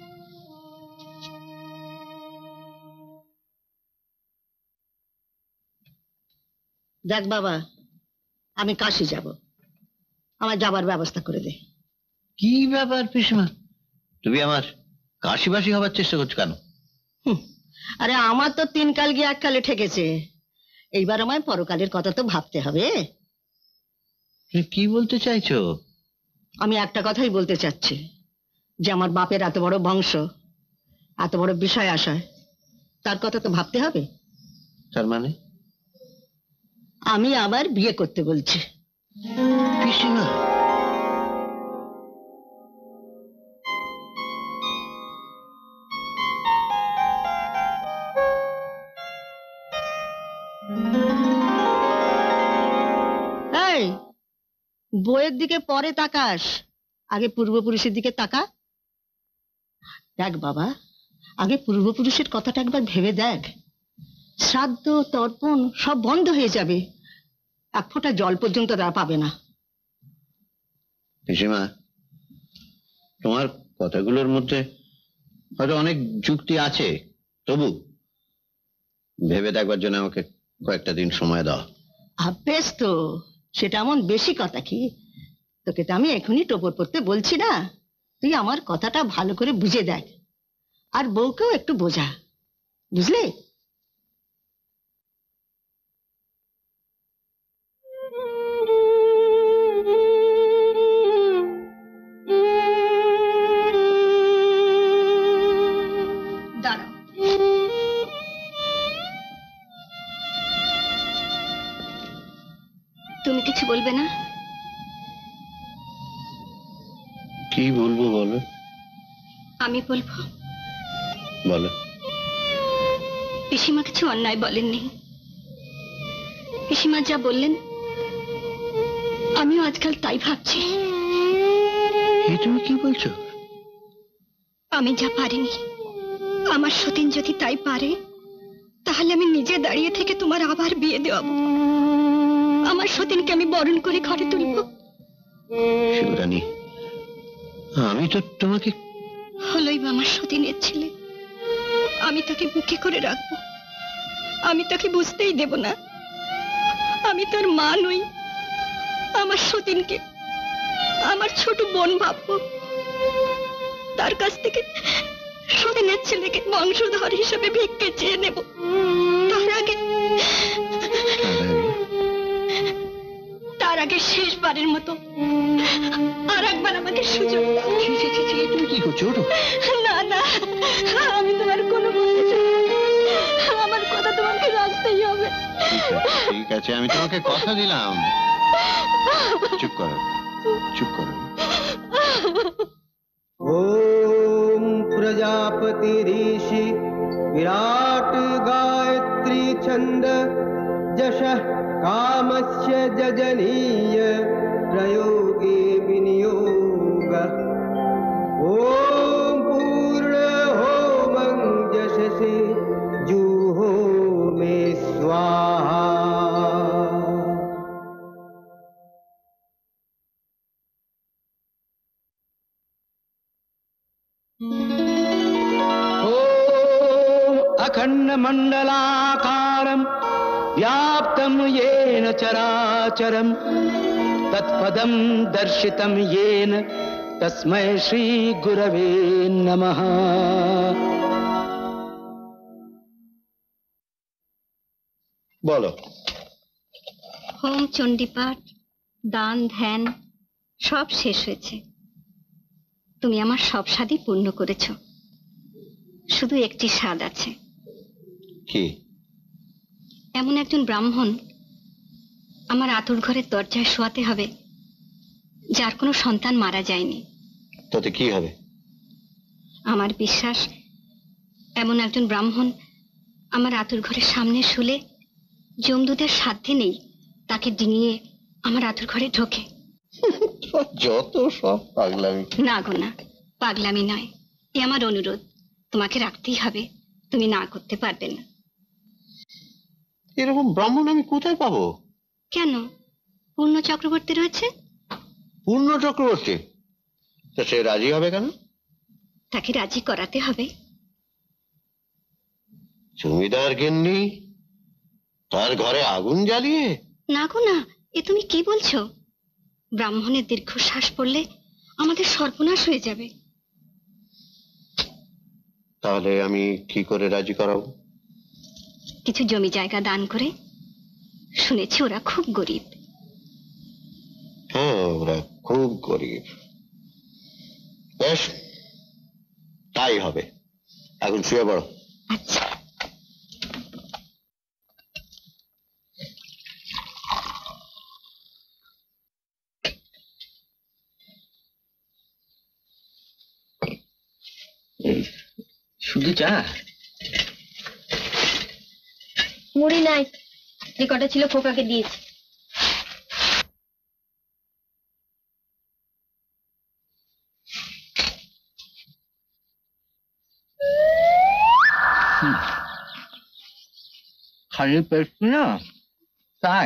দেখ বাবা, আমি কাশি যাব, আমার যাবার ব্যবস্থা করে দে। কি ব্যাপার পিসমা, তুমি আমার কাশিবাসি হবার চেষ্টা করছো কেন? আরে আমার তো 3 কাল গিয়ে 1 কালে ঠেকেছে, এইবার আমায় পরকালের কথা তো ভাবতে হবে। তুমি কি বলতে চাইছো? আমি একটা কথাই বলতে চাচ্ছি, যে আমার বাপের এত বড় বংশ, এত বড় বিষয় আশয়, তার কথা তো ভাবতে হবে। তার মানে? আমি আবার বিয়ে করতে বলছি। পিসিমা, এই, বইয়ের দিকে পরে তাকাস, আগে পূর্বপুরুষের দিকে তাকা। দেখ বাবা, আগে পূর্বপুরুষের কথাটা একবার ভেবে দেখ। শ্রাদ্ধ তর্পণ সব বন্ধ হয়ে যাবে, এক ফোঁটা জল পর্যন্ত তারা পাবে না। পিসিমা, তোমার কথাগুলোর মধ্যে হয়তো অনেক যুক্তি আছে, তবু ভেবে দেখবার জন্য আমাকে কয়েকটা দিন সময় দাও। বেশ তো, সেটা এমন বেশি কথা কি? তোকে তো আমি এখনই টোপর পড়তে বলছি না, তুই আমার কথাটা ভালো করে বুঝে দেখ, আর বউকেও একটু বোঝা, বুঝলি? দাঁড়াও, তুমি কিছু বলবে না? কি বলবো বলো? আমি বলবো। বলো। পিসিমা কিছু অন্যায় বলেননি। পিসিমা যা বললেন আমিও আজকাল তাই ভাবছি। তুমি কি বলছো? আমি যা পারিনি, আমার সতীন যদি তাই পারে, তাহলে আমি নিজে দাঁড়িয়ে থেকে তোমার আবার বিয়ে দেওয়াবো। আমার সতীনকে আমি বরণ করে ঘরে তুলবো। শিবরানী, আমি তো তোমাকে... হলোই বা আমার সতীনের ছেলে, আমি তাকে বুকে করে রাখবো। আমি তাকে বুঝতেই দেব না আমি তার মা নই। আমার সতীনকে আমার ছোট বোন ভাববো। তার কাছ থেকে সতীনের ছেলেকে বংশধর হিসেবে ভিক্ষে চেয়ে নেব। তার আগে শেষবারের মতো আর একবার আমাকে সুযোগ দাও। তুমি কি করছো? না না, আমি তোমার কোনো বলছি, আমার কথা তোমাকে রাখতেই হবে। ঠিক আছে, আমি তোমাকে কথা দিলাম। চুপ করো, চুপ করো। ओम प्रजापति ऋषि विराट गायत्री छंद जशः कामस्य जजनीय प्रयोगे विनियोग। ओम पूर्ण होमं जशसे जुहो मे स्वाहा। अखंड मंडलाकारं व्याप्तं येन चराचरं तत्पदं दर्शितं येन तस्मै श्री गुरवे नमः। বলো। হোম, চণ্ডীপাঠ, দান, ধ্যান সব শেষ হয়েছে। তুমি আমার সব স্বাদই পূর্ণ করেছ। শুধু একটি স্বাদ আছে। কি? এমন একজন ব্রাহ্মণ আমার আতুর ঘরের দরজায় শোয়াতে হবে যার কোনো সন্তান মারা যায়নি। তাতে কি হবে? আমার বিশ্বাস এমন একজন ব্রাহ্মণ আমার আতুর ঘরের সামনে শুলে যমদূতের সাধ্য নেই তাকে ডিঙিয়ে আমার আতুর ঘরে ঢোকে। যত সব পাগলামি। না গো না, পাগলামি নয়, এ আমার অনুরোধ। তোমাকে রাখতেই হবে, তুমি না করতে পারবে না। এরকম ব্রাহ্মণ আমি কোথায় পাবো? কেন? পূর্ণ চক্রবর্তী রয়েছে। পূর্ণ চক্রবর্তী? তা সে রাজি হবে কেন? তাকে রাজি করাতে হবে। জমিদার গিন্নি তার ঘরে আগুন জ্বালিয়ে? না গো না, এ তুমি কি বলছো? ব্রাহ্মণের দীর্ঘশ্বাস পড়লে আমাদের সর্বনাশ হয়ে যাবে। তাহলে আমি কি করে রাজি করাবো? কিছু জমি জায়গা দান করে। শুনেছি ওরা খুব গরিব। হ্যাঁ, ওরা খুব গরিব। বেশ, তাই হবে। এখন শুয়ে পড়ো। আচ্ছা। শুধু চা? মুড়ি নাই, যে কটা ছিল খোকাকে দিয়েছি। খালি পেট না তাই।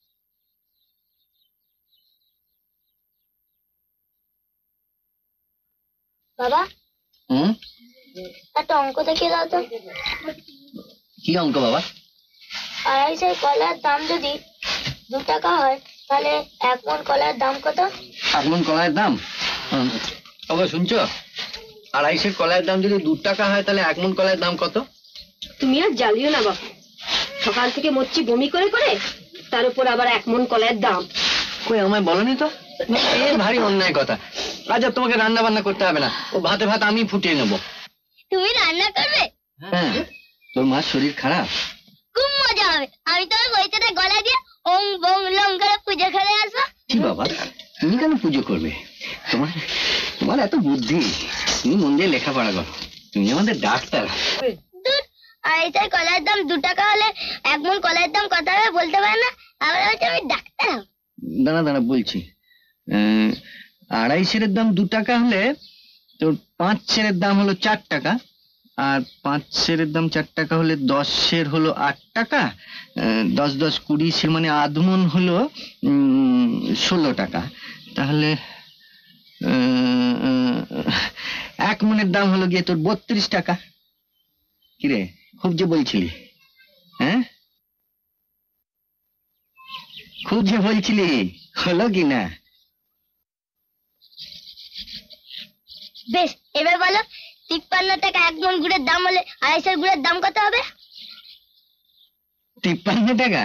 বাবা, হুম, একটা অঙ্ক দেখিয়ে দাও তো। কি অঙ্ক বাবা? 250 কলার দাম যদি 2 টাকা হয়, তাহলে 1 মণ কলার দাম কত? 1 মণ কলাইয়ের দাম? বাবা শুনছো, 250 কলাইয়ের দাম যদি 2 টাকা হয়, তাহলে 1 মণ কলাইয়ের দাম কত? তুমি আর জ্বালিও না বাবা, সকাল থেকে মরছি বমি করে করে, তার উপর আবার 1 মণ কলার দাম। কই আমায় বলনি তো? এর ভারী অন্যায় কথা। আজ আর তোমাকে রান্না বান্না করতে হবে না, ও ভাতে ভাত আমি ফুটিয়ে নেবো। তুমি রান্না করবে? হ্যাঁ, তোর মার শরীর খারাপ। খুব মজা হবে, আমি তোমার বইটাতে গলা দিয়ে ওং বং লং করে পুজো করে আসবো। কি বাবা, তুমি কেন পুজো করবে? তোমার তোমার এত বুদ্ধি, তুমি মন দিয়ে লেখাপড়া করো, তুমি আমাদের ডাক্তার। 250 কলার দাম 2 টাকা হলে 1 মণ কলার দাম কত হবে বলতে পারে না, আবার হচ্ছে আমি ডাক্তার হব। দাঁড়া দাঁড়া বলছি, 250 দাম 2 টাকা হলে তোর 5 সেরের দাম হলো 4 টাকা, আর 5 সেরের দাম 4 টাকা হলে 10 সের হলো 8 টাকা, 10 10 20 সে মানে আধমন হলো 16 টাকা। তাহলে 1 মণের দাম হলো গিয়ে তোর 32 টাকা। কিরে, খুব যে বলছিলি, হ্যাঁ খুব যে বলছিলি, হলো কি না? বেশ, এবার বলো 53 টাকা 1 মণ গুড়ের দাম হলে 250 গুড়ের দাম কত হবে? 53 টাকা?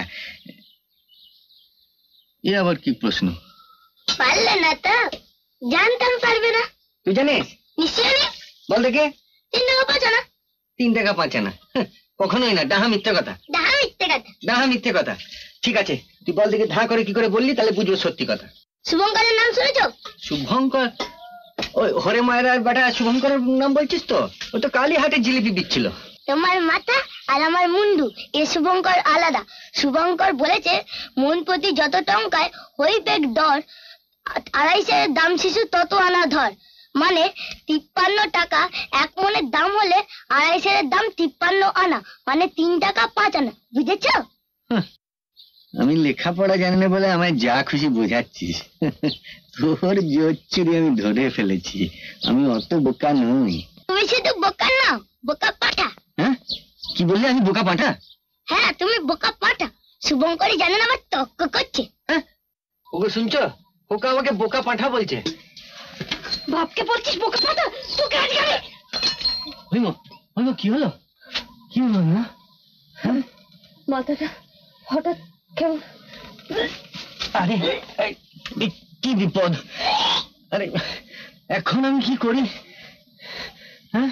এ আবার কি প্রশ্ন? পারলে না তো? জানতাম পারবে না। তুই জানিস? নিশ্চয় জানিস। বল দেখে। 3 টাকা 5 আনা। 3 টাকা 5 আনা? কখনোই না, ডাহা মিথ্যে কথা। ডাহা মিথ্যে কথা? ডাহা মিথ্যে কথা। ঠিক আছে, তুই বল দেখে ধা করে কি করে বললি, তাহলে বুঝবো সত্যি কথা। শুভঙ্করের নাম শুনেছ? শুভঙ্কর? ওই হরে মায়ের বেটা শুভঙ্করের নাম বলছিস তো? ও তো কালীহাটে জিলিপি বিচ্ছিল। তোমার মাথা আর আমার মুন্ডু, এ শুভঙ্কর আলাদা। শুভঙ্কর বলেছে মন প্রতি যত টঙ্কায় হইবে দর, 250 দাম শিশু তত আনা ধর। মানে 53 টাকা 1 মণের দাম হলে 250 দাম 53 আনা, মানে 3 টাকা 5 আনা। বুঝেছ? আমি লেখাপড়া জানি না বলে আমায় যা খুশি বোঝাচ্ছিস। তোর জোচ্চুরি আমি ধরে ফেলেছি, আমি অত বোকা নই। তুমি শুধু বোকা না, বোকা পাঠা। হ্যাঁ, কি বললি? আমি বোকা পাঠা? হ্যাঁ, তুমি বোকা পাঠা। শুভঙ্করই জানেন আমার তক্ক করছে। হ্যাঁ, ওকে শুনছো? ওকে আমাকে বোকা পাঠা বলছে। বাপকে বলছিস বোকা পাঠা? তোকে আজকে আমি... ওই কি হলো? কি হলো না? হ্যাঁ, মাথাটা হঠাৎ কেমন... আরে কি বিপদ! আরে এখন আমি কি করি? হ্যাঁ,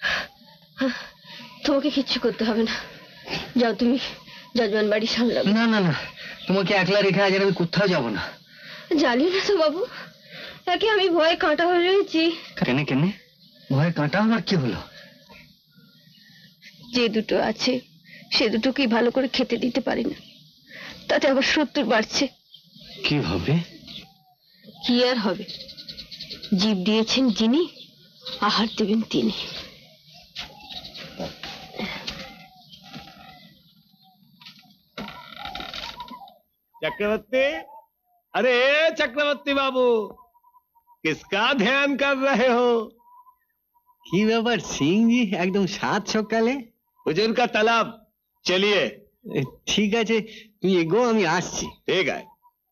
তোমাকে কিচ্ছু করতে হবে না, যাও তুমি যজমান বাড়ি সামলাবে। না না না, তোমাকে একলা রেখে আজ আমি কোথাও যাব না। জানি না তো বাবু, একে আমি ভয়ে কাঁটা হয়ে রয়েছি। কেন কেন ভয়ে কাঁটা আমার কি হলো? যে দুটো আছে সে দুটোকেই ভালো করে খেতে দিতে পারি না, তাতে আবার শত্রু বাড়ছে। কি হবে? কি আর হবে, জীব দিয়েছেন যিনি, আহার দেবেন তিনি। चक्रवर्ती, अरे चक्रवर्ती बाबू, किसका ध्यान कर रहे हो? কি ব্যাপার সিংজি, একদম সাত সকালে? हुजूर का तलब, चलिए। ঠিক আছে, তুই এগো, আমি আসছি। ठीक है।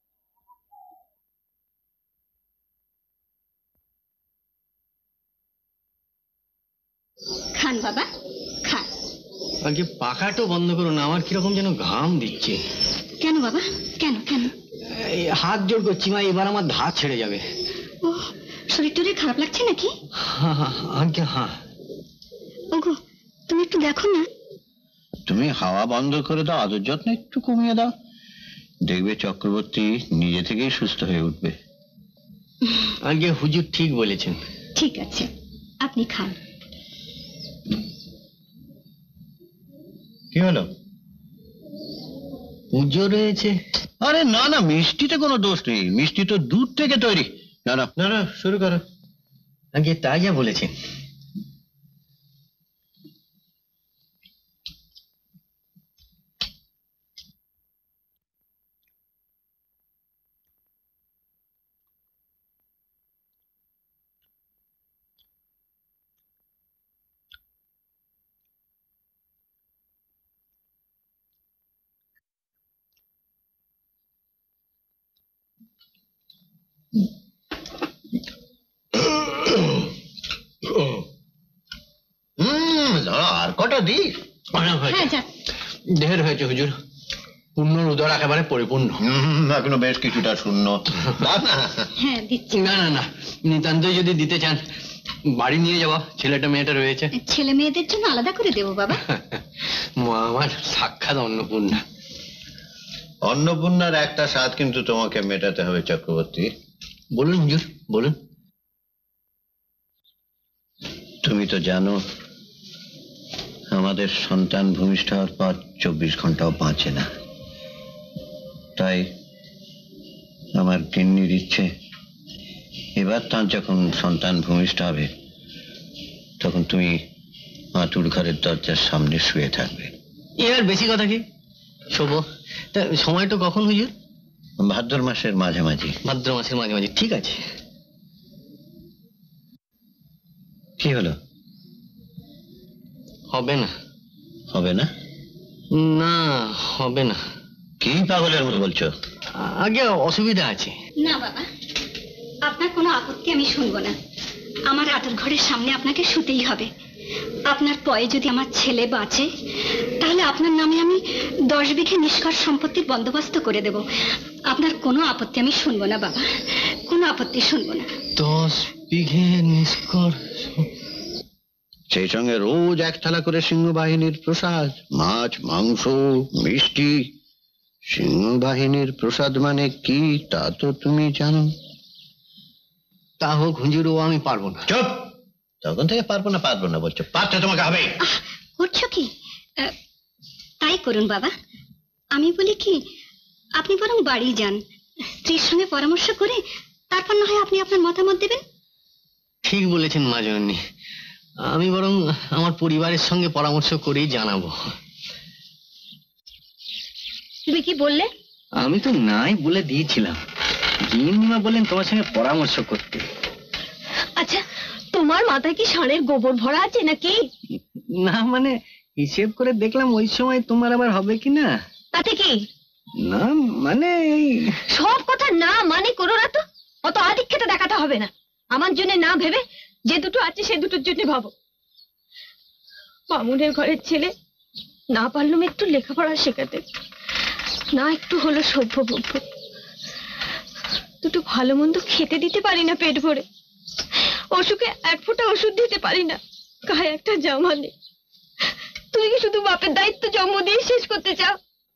খান বাবা খান। আগে পাখাটা বন্ধ করো না, আমার কিরকম যেন ঘাম দিচ্ছে। কেন বাবা, কেন কেন? এই হাত জোড় করছি মা, এবার আমার ধাত ছেড়ে যাবে। ও, শরীর টরীর খারাপ লাগছে নাকি? আগে হ্যাঁ। ওগো, তুমি একটু দেখো না। তুমি হাওয়া বন্ধ করে দাও, আদর যত্ন একটু কমিয়ে দাও, দেখবে চক্রবর্তী নিজে থেকেই সুস্থ হয়ে উঠবে। আগে হুজুর ঠিক বলেছেন। ঠিক আছে, আপনি খান। কি হলো? পুজো রয়েছে। আরে না না, মিষ্টিতে কোনো দোষ নেই, মিষ্টি তো দুধ থেকে তৈরি। না না না না, শুরু করো। আগে তাই যা বলেছেন। আর কটা দিই? ঢের হয়েছে হুজুর, পূর্ণর উদর একেবারে পরিপূর্ণ। এখনো বেশ কিছুটা শূন্য। না না না, নিতান্ত যদি দিতে চান বাড়ি নিয়ে যাওয়া, ছেলেটা মেয়েটা রয়েছে। ছেলে মেয়েদের জন্য আলাদা করে দেবো বাবা। মা আমার সাক্ষাৎ অন্নপূর্ণা। অন্নপূর্ণার একটা স্বাদ কিন্তু তোমাকে মেটাতে হবে চক্রবর্তী। বলুন হুজুর বলুন। তুমি তো জানো আমাদের সন্তান ভূমিষ্ঠ হওয়ার পর 24 ঘন্টাও বাঁচে না। তাই আমার গিন্নির ইচ্ছে, এবার তার যখন সন্তান ভূমিষ্ঠ হবে তখন তুমি আতুর ঘরের দরজার সামনে শুয়ে থাকবে। এবার বেশি কথা কি, শোবো। তা সময়টা কখন হুজুর? ভাদ্র মাসের মাঝামাঝি। ভাদ্র মাসের মাঝামাঝি, ঠিক আছে। কি হলো? হবে না। হবে না? না হবে না। কি পাগলের মতো বলছো? আগে অসুবিধা আছে। না বাবা, আপনার কোনো আপত্তি আমি শুনবো না। আমার আতুর ঘরের সামনে আপনাকে শুতেই হবে। আপনার পরে যদি আমার ছেলে বাঁচে তাহলে আপনার নামে আমি 10 বিঘে নিষ্কর সম্পত্তির বন্দোবস্ত করে দেব। আপনার কোনো আপত্তি আমি শুনবো না বাবা, কোনো আপত্তি শুনবো না। 10 বিঘে নিষ্কর, সেই সঙ্গে রোজ 1 থালা করে সিংহবাহিনীর প্রসাদ, মাছ মাংস মিষ্টি। সিংহবাহিনীর প্রসাদ মানে কি তা তো তুমি জানো। তা হোক হুজুর, ও আমি পারবো না। চুপ! তখন থেকে পারবো না বলছো, পারতে তোমাকে হবে। করছো কি? তাই করুন বাবা। আমি বলি কি, আপনি বরং বাড়ি যান, স্ত্রীর সঙ্গে পরামর্শ করে তারপর না হয় আপনি আপনার মতামত দেবেন। ঠিক বলেছেন মা জননী, আমি বরং আমার পরিবারের সঙ্গে পরামর্শ করেই জানাবো। তুমি কি বললে? আমি তো নাই বলে দিয়েছিলাম, গিন্নিমা বললেন তোমার সঙ্গে পরামর্শ করতে। আচ্ছা, তোমার মাথায় কি ষাঁড়ের গোবর ভরা আছে নাকি? না মানে হিসেব করে দেখলাম ওই সময় তোমার আবার হবে কি না। তাতে কি? না মানে সব কথা না মানে করো না তো, অত আধিক্যতা দেখাতে হবে না। আমার জন্য না ভেবে যে দুটো আছে সে দুটোর জন্য ভাবো। মামুনের ঘরের ছেলে, না পারলুম একটু লেখাপড়া শেখাতে, না একটু হলো সভ্যভব্য, দুটো ভালো মন্দ খেতে দিতে পারি না পেট ভরে, অসুখে 1 ফোঁটা ওষুধ দিতে পারি না, গায়ে একটা জামা নেই। তুমি কি শুধু বাপের দায়িত্ব জন্ম দিয়ে শেষ করতে চাও?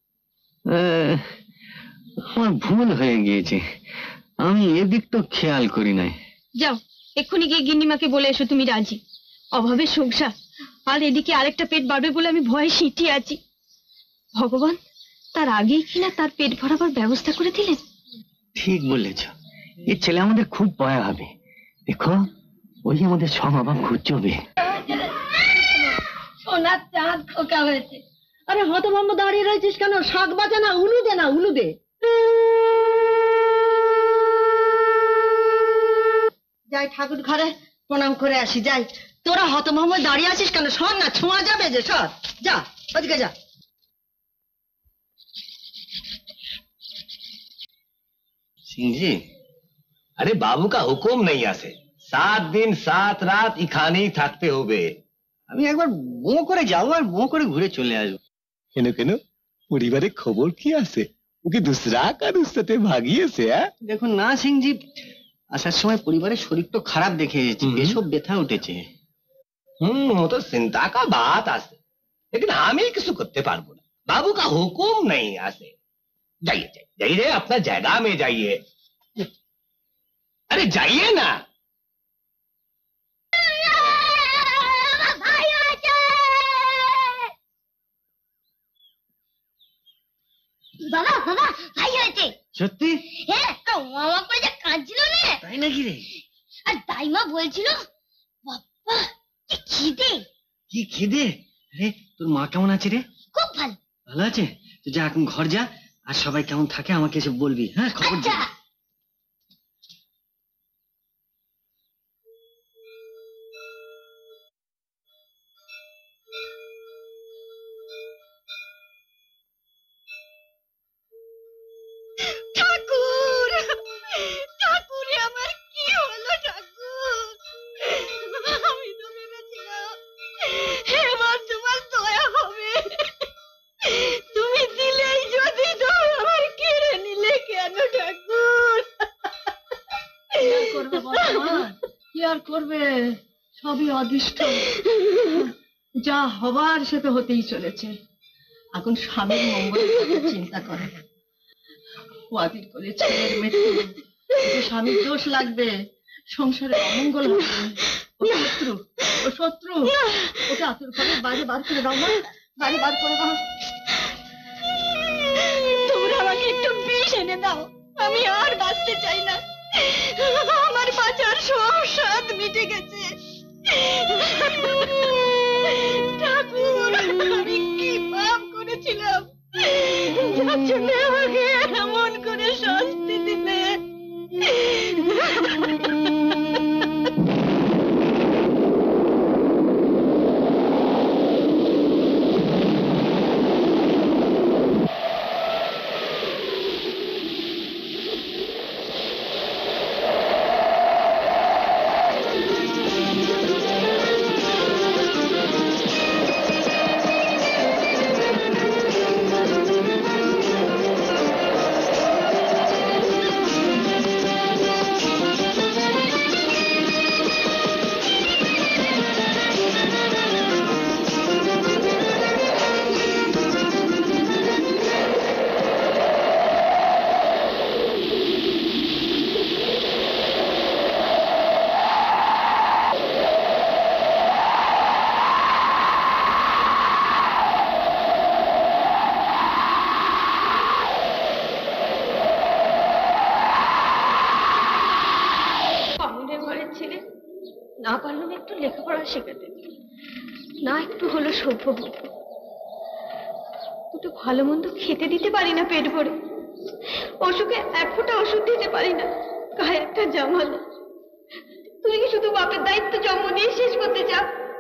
আমার ভুল হয়ে গিয়েছে, আমি এদিক তো খেয়াল করি নাই। যাও এক্ষুনি গিয়ে গিন্নিমাকে বলে এসো তুমি রাজি। অভাবের সংসার, আর এদিকে আরেকটা পেট বাড়বে বলে আমি ভয়ে সিঁটিয়ে আছি। ভগবান তার আগেই কিনা তার পেট ভরাবার ব্যবস্থা করে দিলেন। ঠিক বলেছ, এই ছেলে আমাদের খুব ভয় হবে। দেখো ওই আমাদের সব অভাব ঘুরছবে। সোনার চাঁদ খোকা হয়েছে। আরে হতভম্ব দাঁড়িয়ে রয়েছিস কেন? শাক বাজা না, উলু দে না, উলু দে। যাই ঠাকুর ঘরে প্রণাম করে আসি, যাই। তোরা হতভম্ব দাঁড়িয়ে আছিস কেন? সর না, ছোঁয়া যাবে যে, সর যা, ওদিকে যা। सिंह जी, अरे बाबू का हुक्म नहीं आसे 7 दिन 7 रात इखाने ही থাকতে হবে। আমি একবার বো করে যাবো আর বো করে ঘুরে চলে আসবো। কেন কেন, পরিবারে খবর কি আছে? ওকে দুসরা কারুর সাথে ভাগিয়েছে? দেখুন না সিংজি, আসার সময় পরিবারের শরীর তো খারাপ দেখে এসেছি, এসব ব্যথা উঠেছে। वो तो चिंता का बात आसे, लेकिन हम ही কিছু করতে পারবো না। बाबू का हुक्म नहीं आसे। जाइए जाइए, अपना जगह में जाइए। अरे जाइए ना। বাবা বাবা ভাই হয়েছে। সত্যি? হ্যাঁ, মামা করে যা কাঁদছিল না। তাই নাকি রে? আর দাইমা বলছিল বাবা কি খিদে। কি খিদে? রে তোর মা কেমন আছে রে? খুব ভালো। ভালো আছে? তো যা এখন ঘর যা, আর সবাই কেমন থাকে আমাকে এসে বলবি, হ্যাঁ? খবর দিবি। ঠাকুর ঠাকুর আমার কি হলো ঠাকুর? আমি তো ভেবেছিলাম এবার তোমার দয়া হবে, তুমি দিলেই যদি দাও আমার কেড়ে নিলে কেন ঠাকুর? কি আর করবে বর্তমান, কি আর করবে, সবই অদৃষ্ট। যা হবার সে তো হতেই চলেছে। এখন স্বামীর মঙ্গলের কথা চিন্তা করে। ওয়াদির করে ছেলের মৃত্যু, এতে স্বামীর দোষ লাগবে, সংসারে অমঙ্গল হবে। ও শত্রু ওকে আতুর করে বাইরে বার করে দাও না, বাইরে বার করে দাও। তোমরা আমাকে একটু বিষ এনে দাও, আমি আর বাঁচতে চাই না, আমার বাঁচার সব স্বাদ মিটে গেছে। ঠাকুর আমি কি পাপ করেছিলাম যার জন্য আমাকে এমন করে শাস্তি দিলে? না পারলাম একটু লেখাপড়া শেখাতে, না একটু হলো সভ্য হবো, দুটো ভালো মন্দ খেতে দিতে পারি না পেট ভরে, অসুখে এক ফোঁটা ওষুধ দিতে পারি না, গায়ে একটা জামা নেই। তুমি কি শুধু বাপের দায়িত্ব জন্ম দিয়ে শেষ করতে চাও?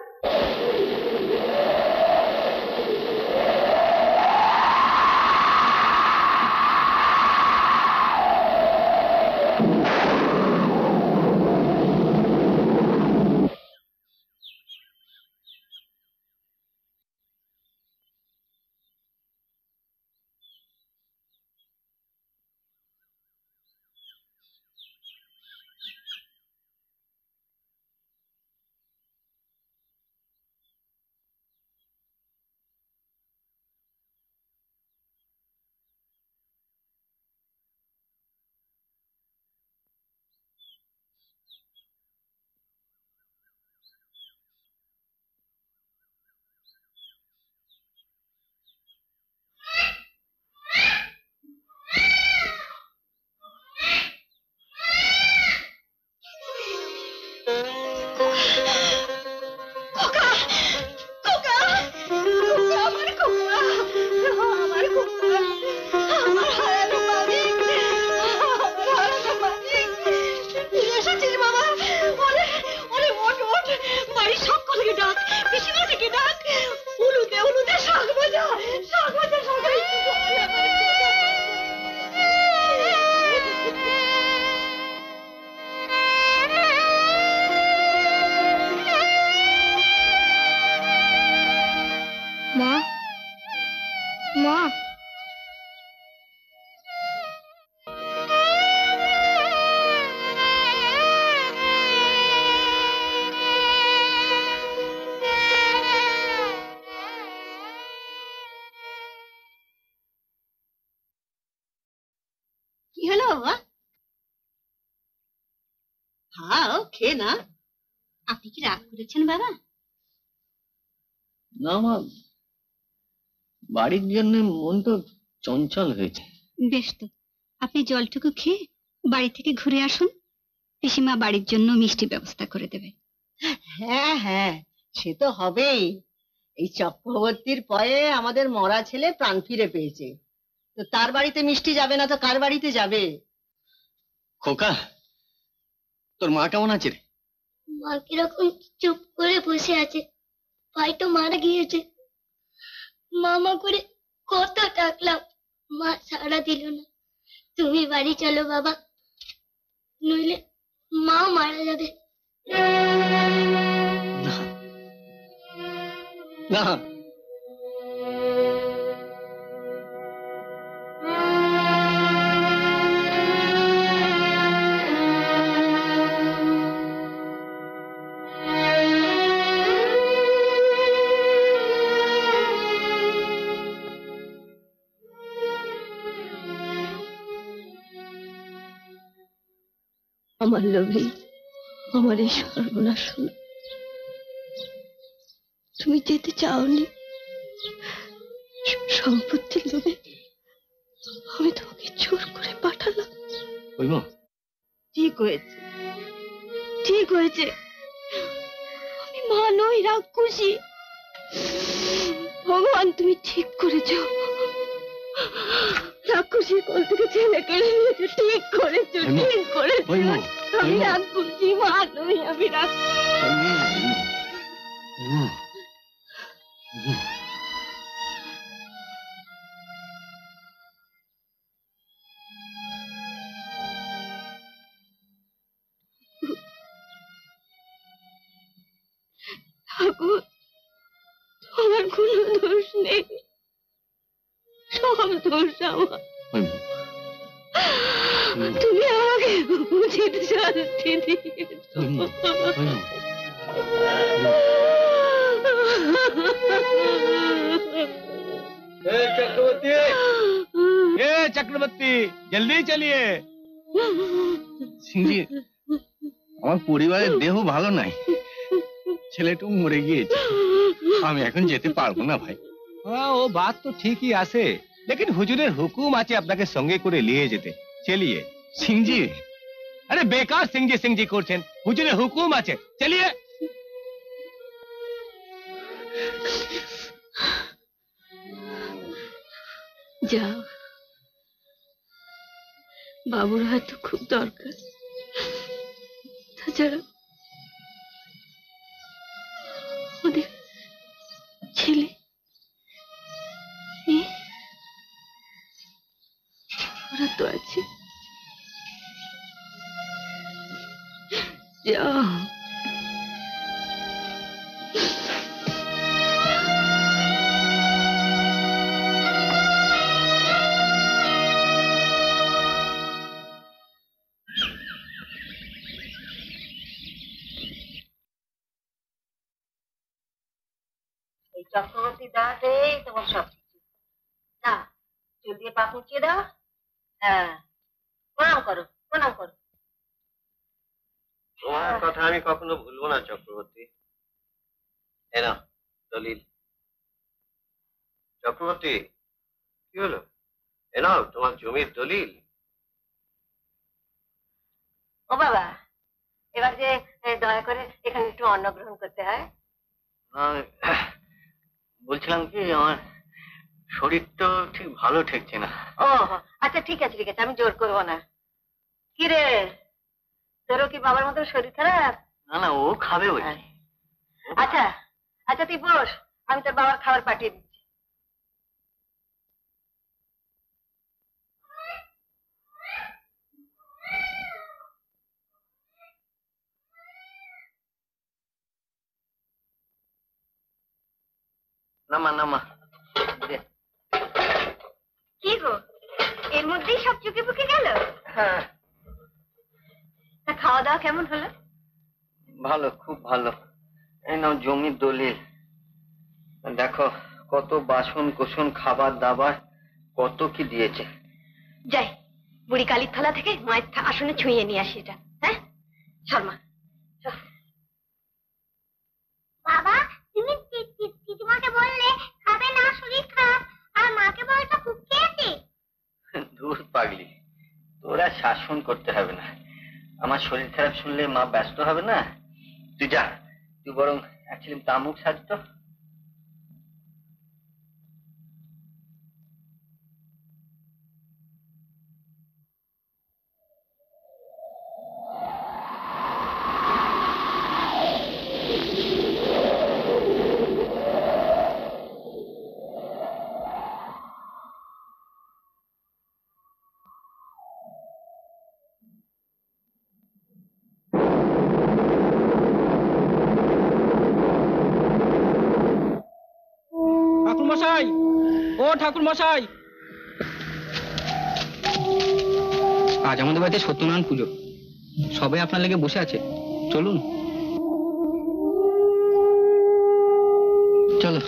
খাও, খেয়ে না। আপনি কি রাগ করেছেন বাবা? না মা, বাড়ির জন্য মন তো চঞ্চল হয়েছে। বেশ তো, আপনি জলটুকু খেয়ে বাড়ি থেকে ঘুরে আসুন, পিসিমা বাড়ির জন্য মিষ্টি ব্যবস্থা করে দেবে। হ্যাঁ হ্যাঁ, সে তো হবেই। এই চক্রবর্তীর পরে আমাদের মরা ছেলে প্রাণ ফিরে পেয়েছে, তো তার বাড়িতে মিষ্টি যাবে না তো কার বাড়িতে যাবে? খোকা, তোর মা কেমন আছে রে? মা কিরকম চুপ করে বসে আছে, ভাই তো মারা গিয়েছে। মামা করে কত ডাকলাম, মা সাড়া দিল না। তুমি বাড়ি চলো বাবা, নইলে মা মারা যাবে। না, আমার লোভে আমার এই সর্বনাশ হলো। তুমি যেতে চাওনি, সম্পত্তির লোভে আমি তোমাকে জোর করে পাঠালাম। ঠিক হয়েছে, ঠিক হয়েছে, আমি মা নই, রাক্ষসী। ভগবান তুমি ঠিক করেছো, রাক্ষসীর কোল থেকে ছেলে কেড়ে নিয়েছো, ঠিক করেছো, ঠিক করেছো। আমি রাক্ষসী, মা নই, আমি রাক্ষসী। ঠাকুর, তোমার কোনো দোষ নেই, সব দোষ আমার। তুমি আমাকে উচিত শাস্তি দিয়েছো। चक्रवर्ती, चक्रवर्ती जल्दी चलिए। সিংজি, আমার পরিবারের দেহ ভালো নাই, ছেলেটু মরে গিয়েছে, আমি এখন যেতে পারবো না ভাই। हाँ वो बात तो ठीक ही आसे, लेकिन हुजूरेर हुकुम आछे आपनाके संगे करे लिए जेते। चलिए। সিংজি, अरे बेकार सिंजी सिंजी करछेन, हुजूरेर हुकुम आछे, चलिए। যাও, বাবুর হয়তো খুব দরকার, তাছাড়া ওদের ছেলে মেয়ে ওরা তো আছে। যাও। চক্রবর্তী দাঁড়াতেই তোমার সব কিছু না, চুল দিয়ে পা মুচিয়ে দাও। হ্যাঁ, প্রণাম করো, প্রণাম করো। তোমার কথা আমি কখনো ভুলবো না চক্রবর্তী। এ নাও দলিল। চক্রবর্তী, কি হলো? এ নাও তোমার জমির দলিল। ও বাবা, এবার যে দয়া করে এখানে একটু অন্ন গ্রহণ করতে হয়। বলছিলাম কি, আমার শরীর তো ঠিক ভালো ঠেকছে না। ও আচ্ছা, ঠিক আছে ঠিক আছে, আমি জোর করবো না। কি রে, তোরও কি বাবার মতো শরীর খারাপ? না না, ও খাবে ওই। আচ্ছা আচ্ছা, তুই বস, আমি তোর বাবার খাবার পাঠিয়ে দিচ্ছি। নামা নামা। কি গো, এর মধ্যেই সব চুকে পুকে গেল? হ্যাঁ, তা খাওয়া দাওয়া কেমন হলো? ভালো, খুব ভালো। এই নাও জমির দলিল। দেখো কত বাসন কোসন, খাবার দাবার কত কি দিয়েছে। যাই, বুড়ি কালীর থালা থেকে মায়ের আসনে ছুঁয়ে নিয়ে আসি এটা। হ্যাঁ শর্মা, বাবা, তুমি দিদিমাকে বললে খাবে না, শরীর খারাপ, আর মাকে বলছো খুব খেয়েছে। দূর পাগলি, তোরা শাসন করতে হবে না। আমার শরীর খারাপ শুনলে মা ব্যস্ত হবে না। তুই যা, তুই বরং অ্যাকচুয়ালি তামুক সাজতো। ঠাকুর মশাই, ও ঠাকুর মশাই, আজ আমাদের বাড়িতে সত্যনারায়ণ পুজো, সবাই আপনার লেগে বসে আছে, চলুন। চলো।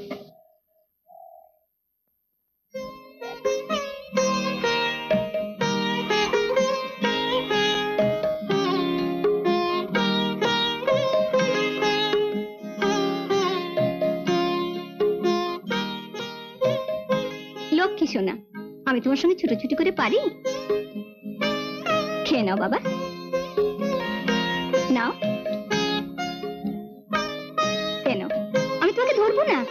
লক্ষ্মী সোনা, আমি তোমার সঙ্গে ছুটোছুটি করে পারি? খেয়ে নাও বাবা, নাও কেন, আমি তোমাকে ধরবো না?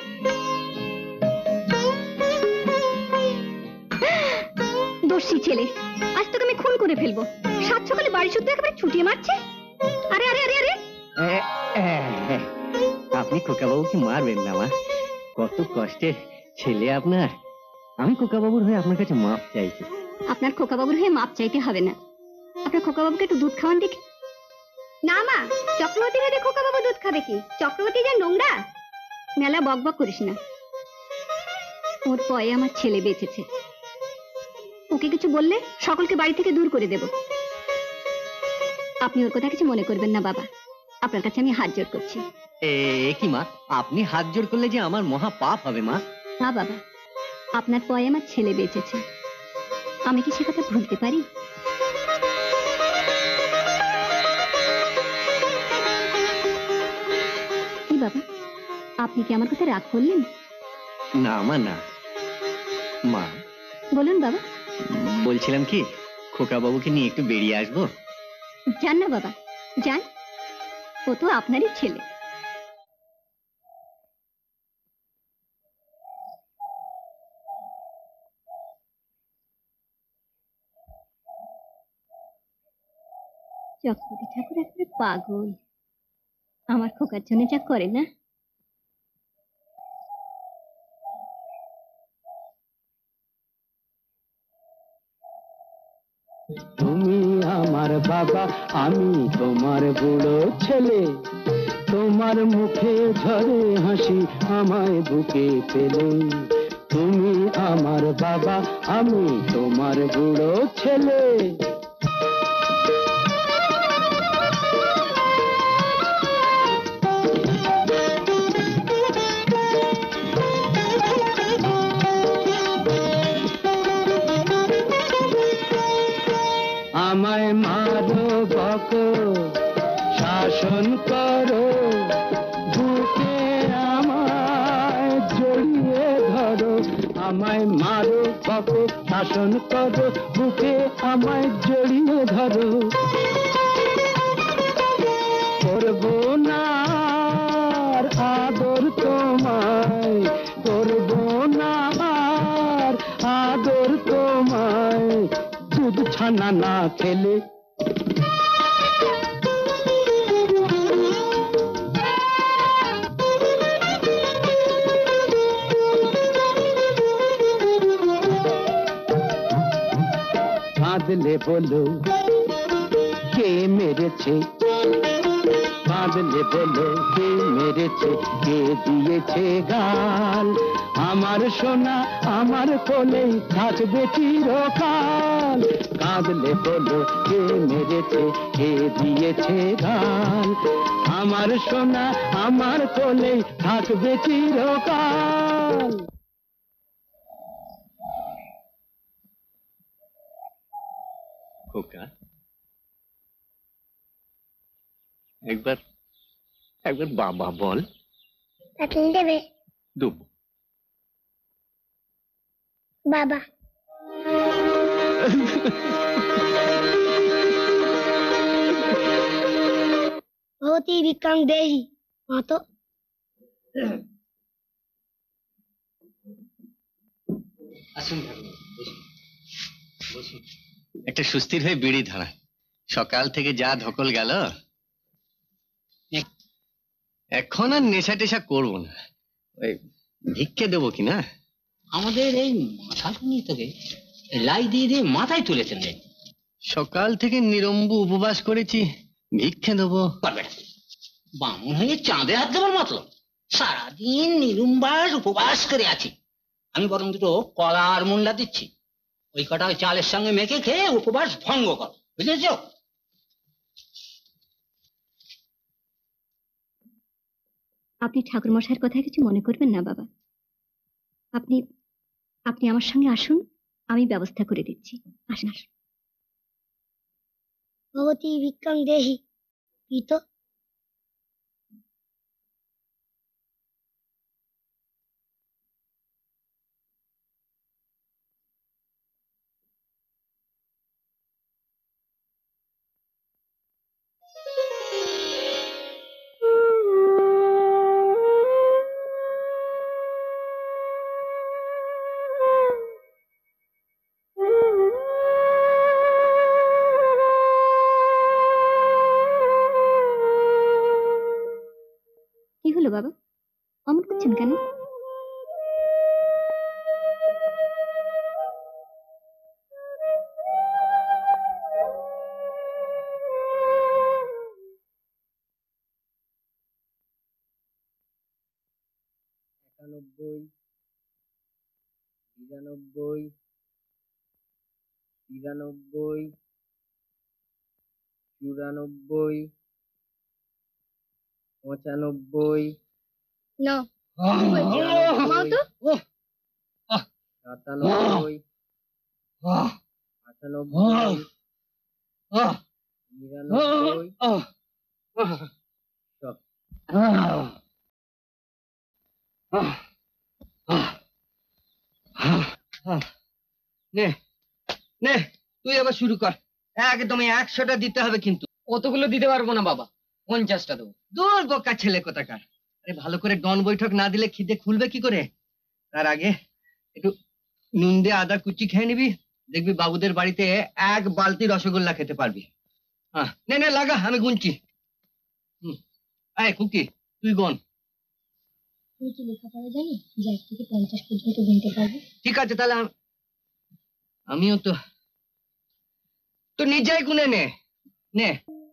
দোষী ছেলে, আজ তোকে আমি খুন করে ফেলবো। সাত সকালে বাড়ি শুদ্ধ একেবারে ছুটিয়ে মারছে। আরে আরে আরে আরে, আপনি খোকাবাবুকে মারবেন না মা, কত কষ্টের ছেলে আপনার। আমি খোকাবাবুর হয়ে আপনার কাছে মাপ চাইছি। আপনার খোকাবাবুর হয়ে মাপ চাইতে হবে না, আপনার খোকাবাবুকে একটু দুধ খাওয়ান দেখি। না মা, চক্রবর্তী হলে খোকাবাবু দুধ খাবে কি? চক্রবর্তী যা নোংরা। মেলা বক বক করিস না, ওর পয়ে আমার ছেলে বেঁচেছে। ওকে কিছু বললে সকলকে বাড়ি থেকে দূর করে দেব। আপনি ওর কথা কিছু মনে করবেন না বাবা, আপনার কাছে আমি হাত জোড় করছি। কি মা, আপনি হাত জোড় করলে যে আমার মহা পাপ হবে মা। না বাবা, আপনার পয়ে আমার ছেলে বেঁচেছে, আমি কি সে কথা ভুলতে পারি? কি বাবা, আপনি কি আমার কথা রাগ করলেন? না মা, না মা। বলুন বাবা। বলছিলাম কি, খোকাবাবুকে নিয়ে একটু বেরিয়ে আসবো। যান না বাবা, যান, ও তো আপনারই ছেলে। চক্রবর্তী ঠাকুর একেবারে পাগল, আমার খোকার জন্য যা করে না। তুমি আমার বাবা, আমি তোমার বুড়ো ছেলে, তোমার মুখে ঝরে হাসি আমায় বুকে পেলে। তুমি আমার বাবা, আমি তোমার বুড়ো ছেলে। আমায় মারো বকো, শাসন করো, বুকে আমায় জড়িয়ে ধরো। আমায় মারো বকো, শাসন করো, বুকে আমায় জড়িয়ে ধরো। করবো না আর আদর তোমায়, করবো না আর আদর তোমায়, দুধ ছানা না খেলে। কাঁদলে বলো কে মেরেছে, কাঁদলে বলো কে মেরেছে, কে দিয়েছে গাল। আমার সোনা আমার কোলে থাকবে চিরকাল। কাঁদলে বলো কে মেরেছে, কে দিয়েছে গাল। আমার সোনা আমার কোলে থাকবে চিরকাল। খোকা, একবার একবার বাবা বল। পাতিল দেবে দেবো। বাবা। ভবতী ভিক্ষাং দেহি মাতো। আসুন ঠাকুর, বসুন বসুন। একটা সুস্থির হয়ে বিড়ি ধরা। সকাল থেকে যা ধকল গেল, এখন আর নেশা টেশা করবো না। ওই ভিক্ষে দেবো কিনা? আমাদের এই মাথাটুনি থেকে লাই দিয়ে দিয়ে মাথায় তুলেছেন রে। সকাল থেকে নিরম্বু উপবাস করেছি, ভিক্ষে দেবো। বামুন হয়ে চাঁদে হাত দেবার মতলব? সারাদিন নিরুম্বাস উপবাস করে আছি। আমি বরং দুটো কলা আর মুন্ডা দিচ্ছি, ওই কটা ওই চালের সঙ্গে মেখে খেয়ে উপবাস ভঙ্গ কর, বুঝেছ? আপনি ঠাকুরমশাইয়ের কথা কিছু মনে করবেন না বাবা। আপনি আপনি আমার সঙ্গে আসুন, আমি ব্যবস্থা করে দিচ্ছি। আসুন আসুন। ভবতী ভিক্ষাং দেহি পিতো। কি হলো বাবা, অমন করছেন কেন? একানব্বই, 92, 93, 94, 95, না 97, নে নে, তুই আবার শুরু কর। একদম 100টা দিতে হবে কিন্তু। অতগুলো দিতে পারবো না বাবা, 50টা দেবো। দূর বোকা ছেলে কোথাকার। আরে ভালো করে গণ বৈঠক না দিলে খিদে খুলবে কি করে? তার আগে একটু নুন দিয়ে আদা কুচি খেয়ে নিবি, দেখবি বাবুদের বাড়িতে 1 বালতি রসগোল্লা খেতে পারবি। হ্যাঁ নে নে লাগা, আমি গুনছি। কুকি তুই গন। তুই কি লেখাপড়া জানি যে 1 থেকে 50 পর্যন্ত গুনতে পারবি? ঠিক আছে, তাহলে আমিও তো নিজেই গুনে নে নে।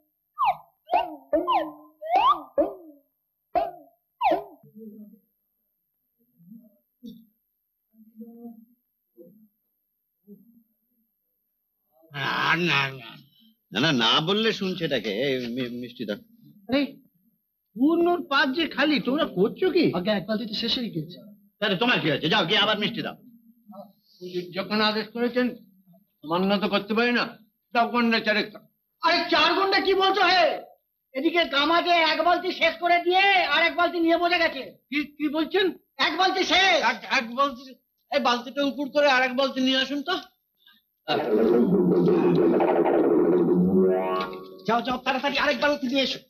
না না না বললে শুনছে এটাকে। মিষ্টি দাও। পূর্ণর পাত যে খালি, তোমরা করছো কি? আগে 1 বালতি তো শেষ হয়ে গেছে। তাহলে তোমার কি আছে? যাও গিয়ে আবার মিষ্টি দাও। যখন আদেশ করেছেন মান্য তো করতে পারি না। তখন চারে আরে 4 ঘন্টা কি বলছো হে? এদিকে কামাকে 1 বালতি শেষ করে দিয়ে আর 1 বালতি নিয়ে বসে গেছে। কি বলছেন? 1 বালতি শেষ। এক বালতি, এই বালতিটা উপর করে আরেক বালতি নিয়ে আসুন তো। যাও যাও তাড়াতাড়ি আরেক বালতি নিয়ে এসো।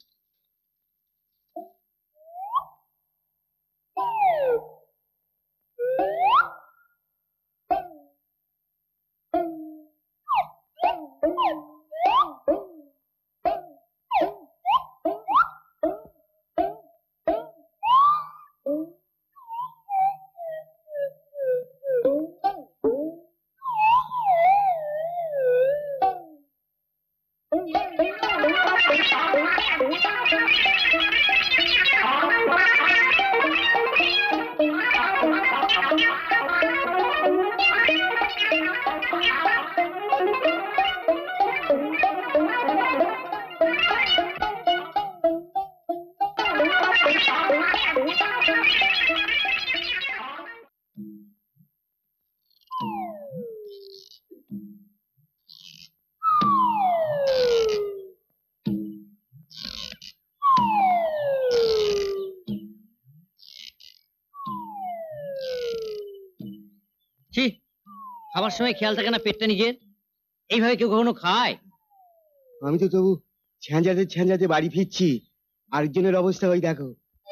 খাবার সময় খেয়াল থাকে না পেটটা নিজের? এইভাবে কেউ কখনো খায়? আমি তো তবু ঝ্যাঁঝাতে বাড়ি ফিরছি, আরেকজনের অবস্থা ওই দেখো।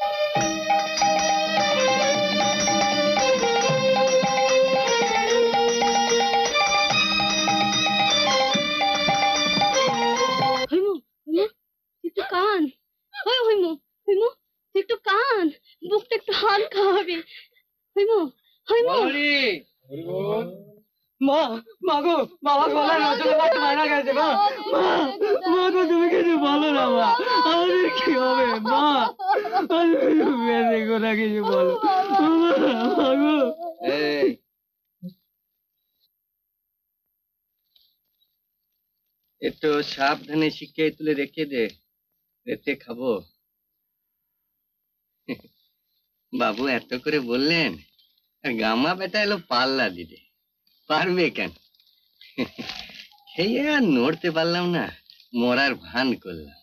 একটু কান, হইমু হইমু একটু কান, বুকটা একটু হালকা হবে। হইমু হইমু মা, মা গো, বাবা বলে রজনী মাছ মারা গেছে। মা, মা গো, তুমি কিছু বলো না মা, আমাদের কি হবে মা? দেখো না, কিছু বলো মা গো। একটু সাবধানে শিখে তুলে রেখে দে, রেতে খাবো। বাবু এত করে বললেন, আর গামা বেটা এলো পাল্লা দিতে, পারবে কেন? খেয়ে আর নড়তে পারলাম না, মরার ভান করলাম।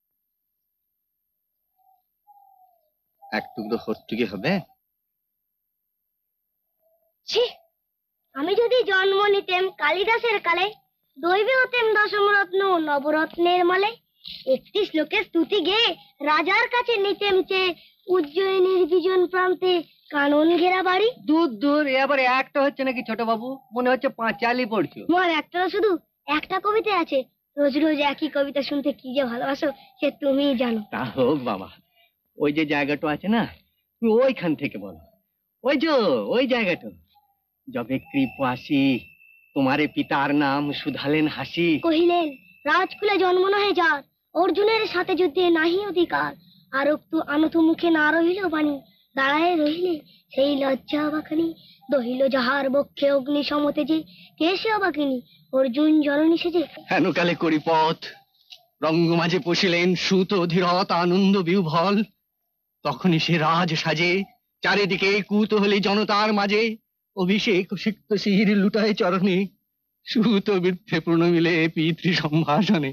এক টুকরো হট্টুকি হবে? আমি যদি জন্ম নিতেম কালিদাসের কালে, দৈবে হতেম দশমরত্ন নবরত্নের মালে, 31 শ্লোকের স্তুতি গেয়ে রাজার কাছে নিতেম চেয়ে, উজ্জয়িনীর বিজন প্রান্তে কানন ঘেরা বাড়ি। দূর দূর, এ আবার একটা হচ্ছে নাকি ছোট বাবু? মনে হচ্ছে পাঁচালি পড়ছো। তোমার একটা শুধু একটা কবিতা আছে, রোজ রোজ একই কবিতা শুনতে কি যে ভালোবাসো সে তুমিই জানো। তা হোক বাবা, ওই যে জায়গাটা আছে না, তুমি ওইখান থেকে বলো। ওই যে ওই জায়গাটা, যবে কৃপাসী তোমারে পিতার নাম শুধালেন হাসি, কহিলেন রাজকুলে জন্ম নহে যার, অর্জুনের সাথে যুদ্ধে নাহি অধিকার, আরক্ত আনত মুখে না রহিল বাণী, দাঁড়ায় রহিলে সেই লজ্জা অবাখানি, দহিল যাহার বক্ষে অগ্নি সমতে যে, কে সে অবাকিনী অর্জুন জননী সেজে। হেনকালে করি পথ রঙ্গ মাঝে পশিলেন সুত অধীরত আনন্দ বিহ্বল, তখনই সে রাজ সাজে, চারিদিকে কৌতূহলী জনতার মাঝে, অভিষেক সিক্ত শির লুটায় চরণে, সুত বৃদ্ধে প্রণমিলে পিতৃ সম্ভাষণে।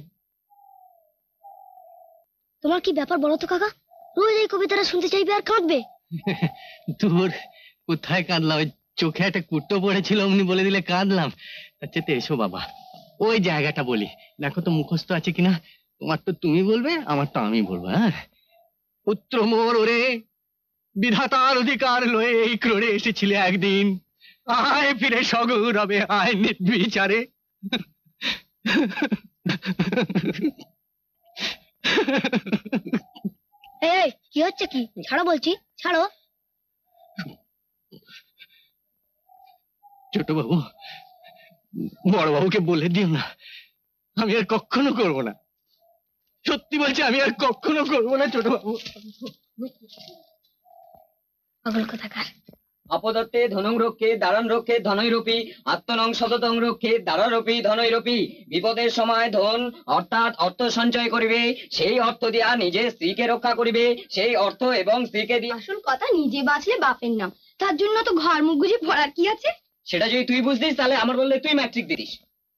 তোমার কি ব্যাপার বলো তো কাকা, রোজ এই কবিতাটা শুনতে চাইবে আর কাঁদবে? তোর কোথায় কাঁদলাম, ওই চোখে একটা কুট্টো পড়েছিল অমনি বলে দিলে কাঁদলাম। আচ্ছা তো এসো বাবা, ওই জায়গাটা বলি, দেখো তো মুখস্থ আছে কিনা। তোমার তো তুমি বলবে, আমার তো আমি বলবো। হ্যাঁ, পুত্র মোর ওরে, বিধাতার অধিকার লয়ে এই ক্রোড়ে এসেছিলে একদিন, আয় ফিরে সগৌরবে আয় নির্বিচারে। এই কি হচ্ছে কি? ছাড়ো বলছি, ছাড়ো। ছোট বাবু, বড় বাবুকে বলে দিও না, আমি আর কখনো করবো না, সত্যি বলছি আমি আর কখনো করবো না ছোট বাবু। পাগল কোথাকার। আপদত্তে ধনং রক্ষে দারণ রক্ষে ধনৈরূপী, আত্মনং সততং রক্ষে দাররূপী ধনৈরূপী। বিপদের সময় ধন অর্থাৎ অর্থ সঞ্চয় করিবে, সেই অর্থ দিয়া নিজে স্ত্রীকে রক্ষা করিবে, সেই অর্থ এবং স্ত্রীকে দিয়ে। আসল কথা, নিজে বাঁচলে বাপের নাম, তার জন্য তো ঘর মুখ গুজে পড়ার কি আছে? সেটা যদি তুই বুঝতিস তাহলে আমার বললে তুই ম্যাট্রিক দিতিস।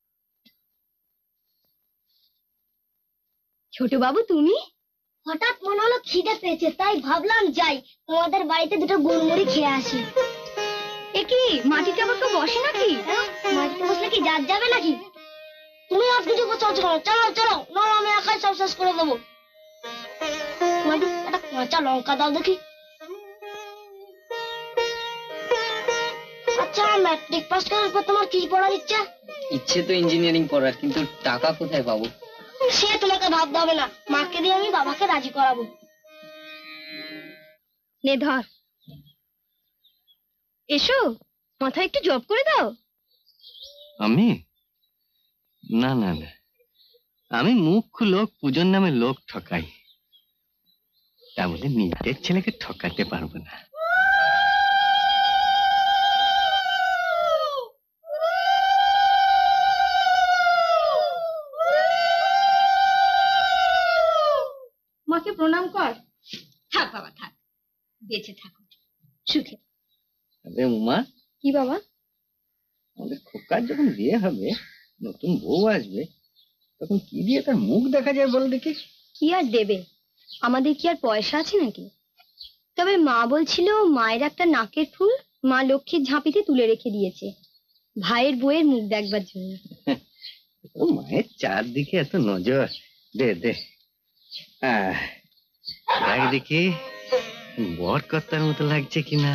ছোট বাবু তুমি? হঠাৎ মনে হলো খিদে পেয়েছে, তাই ভাবলাম যাই তোমাদের বাড়িতে দুটো গুড়মুড়ি খেয়ে আসি। এ কি মাটিতে আবার কেউ বসে নাকি? মাটিতে বসলে কি জাত যাবে নাকি? তুমি আর কিছু চলছো কেন? চলো চলো, নয় আমি একাই সব শেষ করে দেবো। একটা কাঁচা লঙ্কা দাও দেখি। আচ্ছা, ম্যাট্রিক পাস করার পর তোমার কি পড়ার ইচ্ছা? ইচ্ছে তো ইঞ্জিনিয়ারিং পড়ার, কিন্তু টাকা কোথায় পাবো? সে তোমাকে ভাবতে হবে না, মাকে দিয়ে আমি বাবাকে রাজি করাবো। নে ধর, এসো মাথায় একটু জব করে দাও। আমি? না না না, আমি মুখ্য লোক, পূজন নামে লোক ঠকাই, তা বলে নিজের ছেলেকে ঠকাতে পারবো না। মাকে প্রণাম কর। থাক বাবা থাক, বেঁচে থাকো সুখে। আরে উমা, কি বাবা? আমাদের খোকার যখন বিয়ে হবে, নতুন বউ আসবে, তখন কি দিয়ে তার মুখ দেখা যায় বল দেখি? কি আর দেবে, আমাদের কি আর পয়সা আছে নাকি? তবে মা বলছিল মায়ের একটা নাকের ফুল মা লক্ষ্মীর ঝাঁপিতে তুলে রেখে দিয়েছে, ভাইয়ের বউয়ের মুখ দেখবার জন্য। ও মায়ের চারদিকে এত নজর, দে দে। দেখ দেখি বর কর্তার মতো লাগছে কিনা।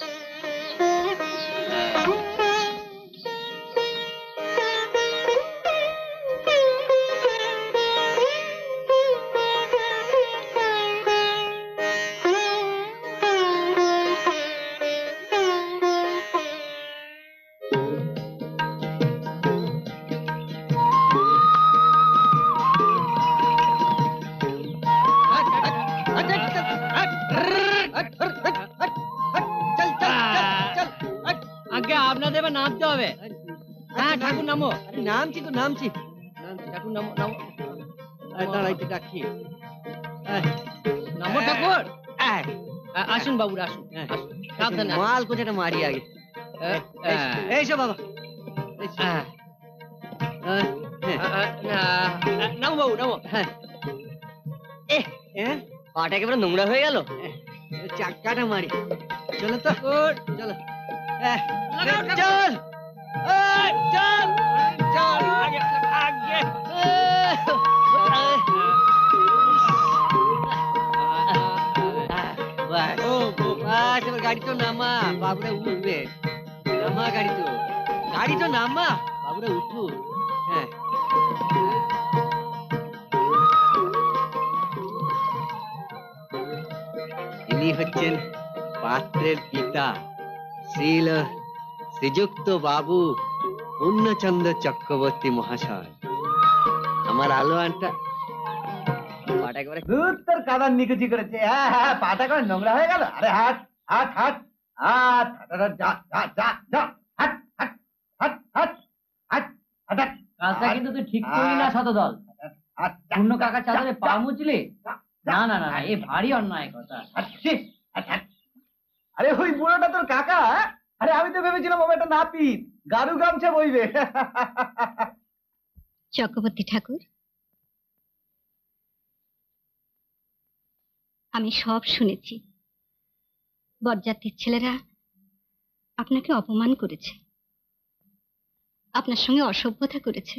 আপনাদের এবার নামতে হবে। হ্যাঁ ঠাকুর নামো। নামছি তো নামছি, ঠাকুর নামো নামো। দাঁড়াইতে ডাকি, নামো ঠাকুর। আসুন বাবুরা আসুন, সাবধানে। মাল কোথাটা মারি আগে। এইসব বাবা, নামো বাবু নামো। পাটা একেবারে নোংরা হয়ে গেল, চাক্কাটা মারি। চলো তো চলো, চল চল চল আগে আগে। এবার গাড়ি তো নামা, বাবুরা উঠবে। নামা গাড়ি তো নামা, বাবুরা উঠুন। হ্যাঁ ইনি হচ্ছেন পাত্রের পিতা, শ্রীযুক্ত বাবু পূর্ণচন্দ্র চক্রবর্তী মহাশয়। আমার আলো আনটা পাটা করে দুধ তোর কাদার নিকুচি করেছে। হ্যাঁ হ্যাঁ, পাটা করে নোংরা হয়ে গেল। আরে হাট হাট হাট হাট হাট যা যা যা যা হাট হাট হাট হাট হাট হাট। কাজটা কিন্তু তুই ঠিক করলি না শতদল। পূর্ণ কাকা চাদরে পা মুছলি? না না না, এ ভারী অন্যায় কথা। আরে ওই বুড়োটা তোর কাকা? আরে আমি তো ভেবেছিলাম ও একটা নাপিত, গাড়ু গামছা বইবে। চক্রবর্তী ঠাকুর, আমি সব শুনেছি। বরযাত্রীর ছেলেরা আপনাকে অপমান করেছে, আপনার সঙ্গে অসভ্যতা করেছে।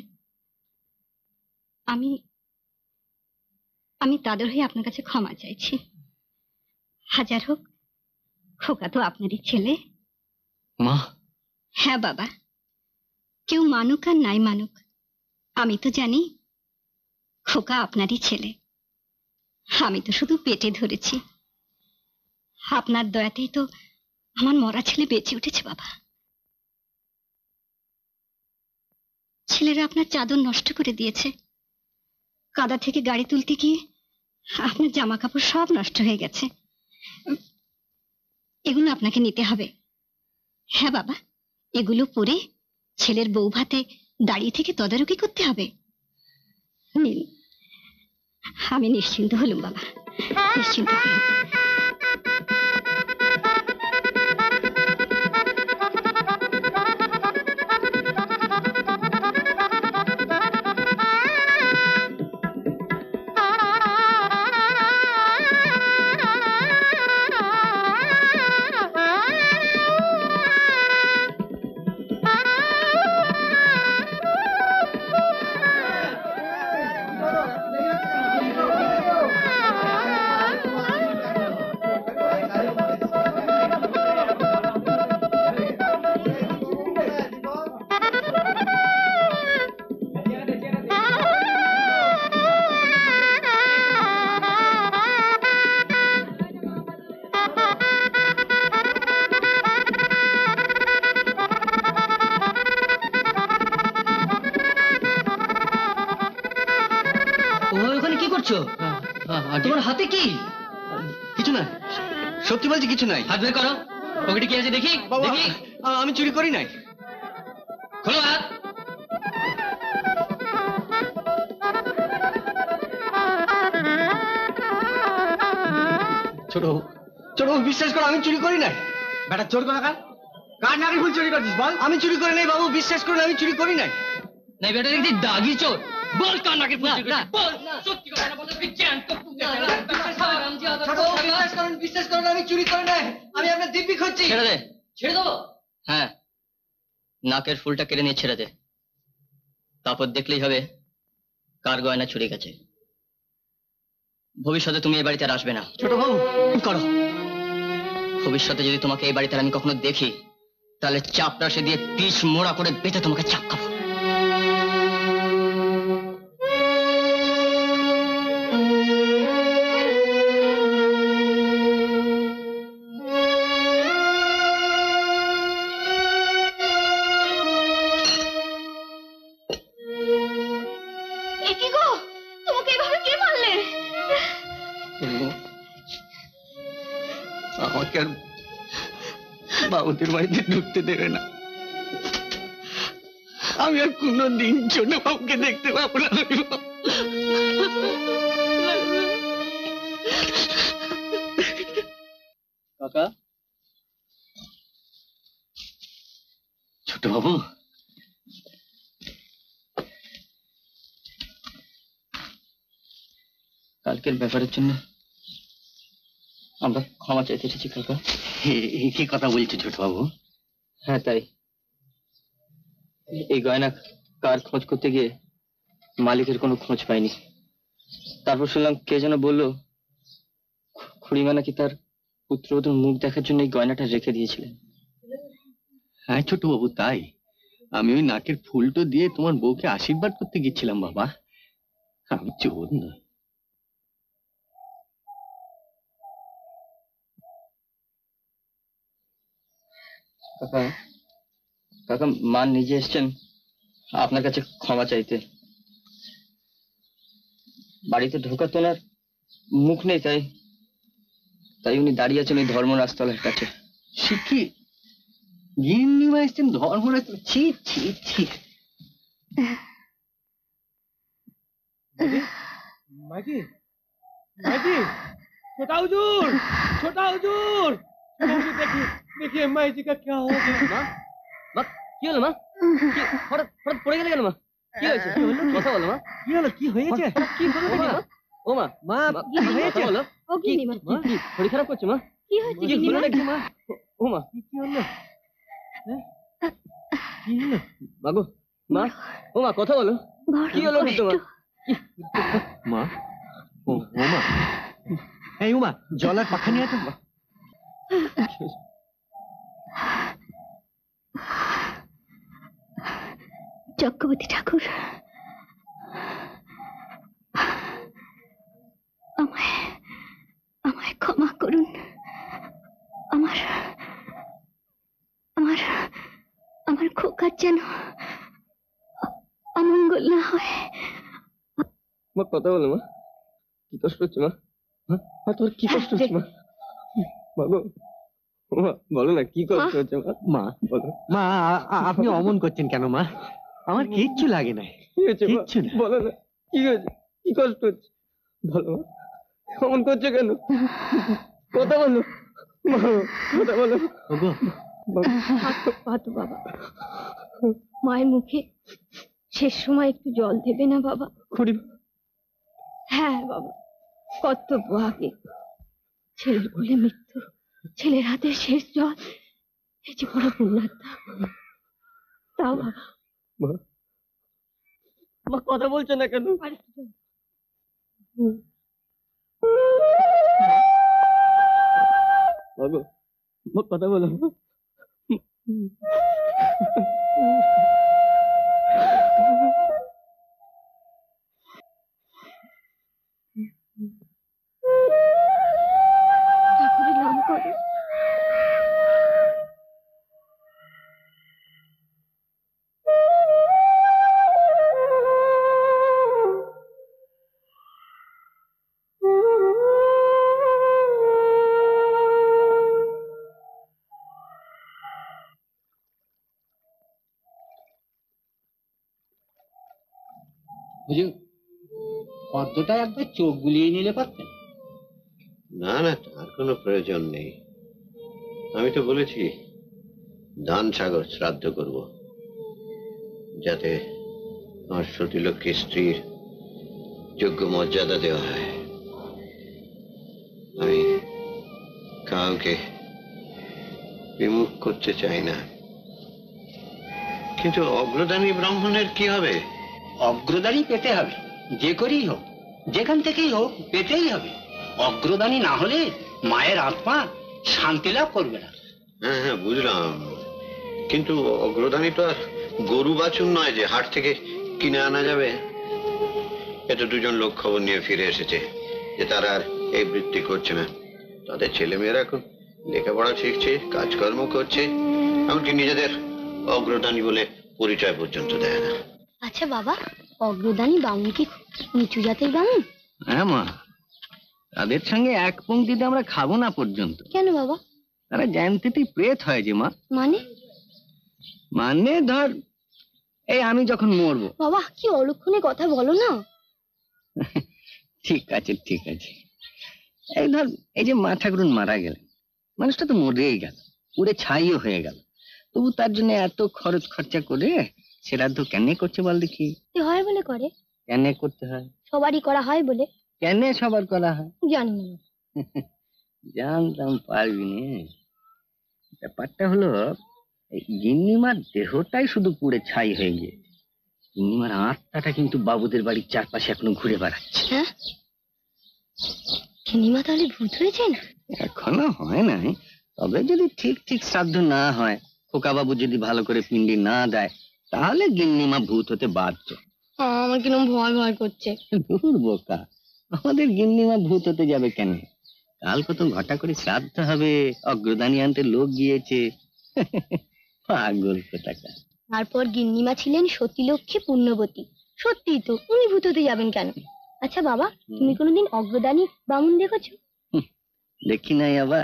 আমি আমি তাদের হয়ে আপনার কাছে ক্ষমা চাইছি। হাজার হোক, খোকা তো আপনারই ছেলে। মা? হ্যাঁ বাবা, কেউ মানুক আর নাই মানুক, আমি তো জানি খোকা আপনারই ছেলে। আমি তো শুধু পেটে ধরেছি, আপনার দয়াতেই তো আমার মরা ছেলে বেঁচে উঠেছে বাবা। ছেলেরা আপনার চাদর নষ্ট করে দিয়েছে, কাদা থেকে গাড়ি তুলতে গিয়ে আপনার জামা কাপড় সব নষ্ট হয়ে গেছে। এগুলো আপনাকে নিতে হবে। হ্যাঁ বাবা, এগুলো পরে ছেলের বউ ভাতে দাঁড়িয়ে থেকে তদারকি করতে হবে। নিন, আমি নিশ্চিন্ত হলুম বাবা, নিশ্চিন্ত হলুম। তোমার হাতে কি? কিছু না, সত্যি বলছি কিছু নাই। হাত বের করো, পকেটে কি আছে দেখি। দেখি, আমি চুরি করি নাই। খোলো হাত। ছোট ছোট বিশ্বাস করো, আমি চুরি করি নাই। বেটা চোর কোন কার নাকি ফুল চুরি করছিস বল? আমি চুরি করি নাই বাবু, বিশ্বাস করুন আমি চুরি করি নাই। নাই বেটা দেখছি দাগি চোর। বল কার নাকি ফুল চুরি করছিস? বল সত্যি কথা না বলে তুই জ্যান্ত কুকুর। বিশ্বাস করুন আমি চুরি করি নাই, আমি আপনার দিব্যি খুঁজছি। ছেড়ে দে। ছেড়ে দেবো? হ্যাঁ, নাকের ফুলটা কেটে নিয়ে ছেড়ে দে। তারপর দেখলেই হবে কার গয়না চুরি গেছে। ভবিষ্যতে তুমি এই বাড়িতে আর আসবে না। ছোট বাবু করো। ভবিষ্যতে যদি তোমাকে এই বাড়িতে আমি কখনো দেখি, তাহলে চাপরাশে দিয়ে পিস মোড়া করে বেঁচে তোমাকে চাপ খাবো। আমাকে আর বাবুদের বাড়িতে ঢুকতে দেবে না। আমি আর কোনোদিন ছোট বাবুকে দেখতে পাবো না। কাকা, ছোট বাবু, কালকের ব্যাপারের জন্য আমরা ক্ষমা চাইতে এসেছি কাকা। কি কথা বলছো ছোট বাবু? হ্যাঁ তাই। এই গয়না কার খোঁজ করতে গিয়ে মালিকের কোনো খোঁজ পাইনি। তারপর শুনলাম কে যেন বললো খুড়িমা নাকি তার পুত্রবধূর মুখ দেখার জন্য এই গয়নাটা রেখে দিয়েছিলেন। হ্যাঁ ছোট বাবু, তাই আমি ওই নাকের ফুলটো দিয়ে তোমার বউকে আশীর্বাদ করতে গেছিলাম বাবা। আমি চোর নই। কাকা, কাকা মা নিজে এসছেন আপনার কাছে ক্ষমা চাইতে। বাড়িতে ঢোকার তো ওনার মুখ নেই, তাই তাই উনি দাঁড়িয়ে আছেন ওই ধর্মরাজতলার কাছে। শিখি গিন্নিমা এসছেন ধর্মরাজ? ছি ছি ছি। माजी, माजी, छोटा हुजूर, छोटा हुजूर, देखिए, देखिए माई जी का क्या हो गया? মা, মা কি হলো মা? হঠাৎ হঠাৎ পড়ে গেলে কেন মা? কি হয়েছে? কথা বলো মা। কি হলো? কি হয়েছে? কি হলো দেখি মা? ও মা, মা কি হয়েছে? বলো। ও গিন্নিমা, কি শরীর খারাপ করছে মা? কি হয়েছে কি হলো গিন্নিমা? নাকি মা? ও মা, কি হলো? কি হলো? বাবু, মা, ও মা কথা বলো। কি হলো নাকি তোমার? মা, ও মা, এই উমা, জল আর পাখা নিয়ে আয় তো। চক্রবর্তী ঠাকুর, আমায় আমায় ক্ষমা করুন। আমার আমার আমার খোকার যেন অমঙ্গল না হয়। মা কথা বলো মা, কি কষ্ট হচ্ছে মা? মা তোর কি কষ্ট হচ্ছে মা? বাবু, মা বলো না কি কষ্ট হচ্ছে মা? মা বলো। মা, আপনি অমন করছেন কেন মা? আমার কিচ্ছু লাগে নাই। কি হয়েছে মা? কিচ্ছু না। বলো না কি হয়েছে, কি কষ্ট হচ্ছে বলো মা। অমন করছো কেন? কথা বলো মা, কথা বলো। ওগো পাতো বাবা, মায়ের মুখে শেষ সময় একটু জল দেবে না বাবা? খুড়ি, হ্যাঁ বাবা, কর্তব্য আগে। ছেলের কোলে মৃত্যু, ছেলের হাতে শেষ জল, এই যে বড় পুণ্যাত্মা। তাও বাবা। মা, মা কথা বলছো না কেন? বাবু, মা কথা বলো। ঠাকুরের নাম করো। হুজুর, পদ্মটা একবার চোখ বুলিয়ে নিলে পারতেন। না না, তার কোনো প্রয়োজন নেই। আমি তো বলেছি দান সাগর শ্রাদ্ধ করব, যাতে আমার সতীলক্ষ্মী স্ত্রীর যোগ্য মর্যাদা দেওয়া হয়। আমি কাউকে বিমুখ করতে চাই না। কিন্তু অগ্রদানী ব্রাহ্মণের কি হবে? অগ্রদানি পেতে হবে, যে করেই হোক, যেখান থেকেই হোক পেতেই হবে। অগ্রদানি না হলে মায়ের আত্মা শান্তি লাভ করবে না। হ্যাঁ হ্যাঁ বুঝলাম, কিন্তু অগ্রদানি তো আর গরু বাছুর নয় যে হাট থেকে কিনে আনা যাবে। এত দুজন লোক খবর নিয়ে ফিরে এসেছে যে তারা আর এই বৃত্তি করছে না। তাদের ছেলেমেয়েরা এখন লেখাপড়া শিখছে, কাজকর্ম করছে, এমনকি নিজেদের অগ্রদানি বলে পরিচয় পর্যন্ত দেয় না। আচ্ছা বাবা, অগ্রদানি বামুন কি নিচু জাতের বামুন? হ্যাঁ মা, তাদের সঙ্গে এক পংক্তিতে আমরা খাবো না পর্যন্ত। কেন বাবা? তারা জ্যান্তিতেই প্রেত হয় যে মা। মানে ধর এই আমি যখন মরবো। বাবা কি অলক্ষণে কথা বলো না। ঠিক আছে ঠিক আছে, এই ধর এই যে মা ঠাকুরুন মারা গেলেন, মানুষটা তো মরেই গেল, পুড়ে ছাইও হয়ে গেল, তবু তার জন্য এত খরচ খরচা করে শ্রাদ্ধ কেন করছে বল দেখি? হয় বলে করে। কেন করতে হয়? সবারই করা হয় বলে। কেন সবার করা হয়? জানি না। জানতাম পারবি না। ব্যাপারটা হলো এই গিন্নিমার দেহটাই শুধু পুড়ে ছাই হয়ে গিয়ে, গিন্নিমার আত্মাটা কিন্তু বাবুদের বাড়ির চারপাশে এখনো ঘুরে বেড়াচ্ছে। হ্যাঁ, গিন্নিমা তাহলে ভূত হয়েছেন? এখনো হয় নাই, তবে যদি ঠিক ঠিক শ্রাদ্ধ না হয়, খোকা বাবু যদি ভালো করে পিণ্ডি না দেয়, তাহলে গিন্নিমা ভূত হতে বাধ্য। আমার কিরম ভয় ভয় করছে। দূর বোকা, আমাদের গিন্নিমা ভূত হতে যাবে কেন? কাল কত ঘটা করে শ্রাদ্ধ হবে, অগ্রদানি আনতে লোক গিয়েছে। পাগল কোথাকার। তারপর গিন্নিমা ছিলেন সতীলক্ষ্মী পুণ্যবতী। সত্যি তো, উনি ভূত হতে যাবেন কেন? আচ্ছা বাবা, তুমি কোনোদিন অগ্রদানি বামুন দেখেছো? দেখি নাই আবার।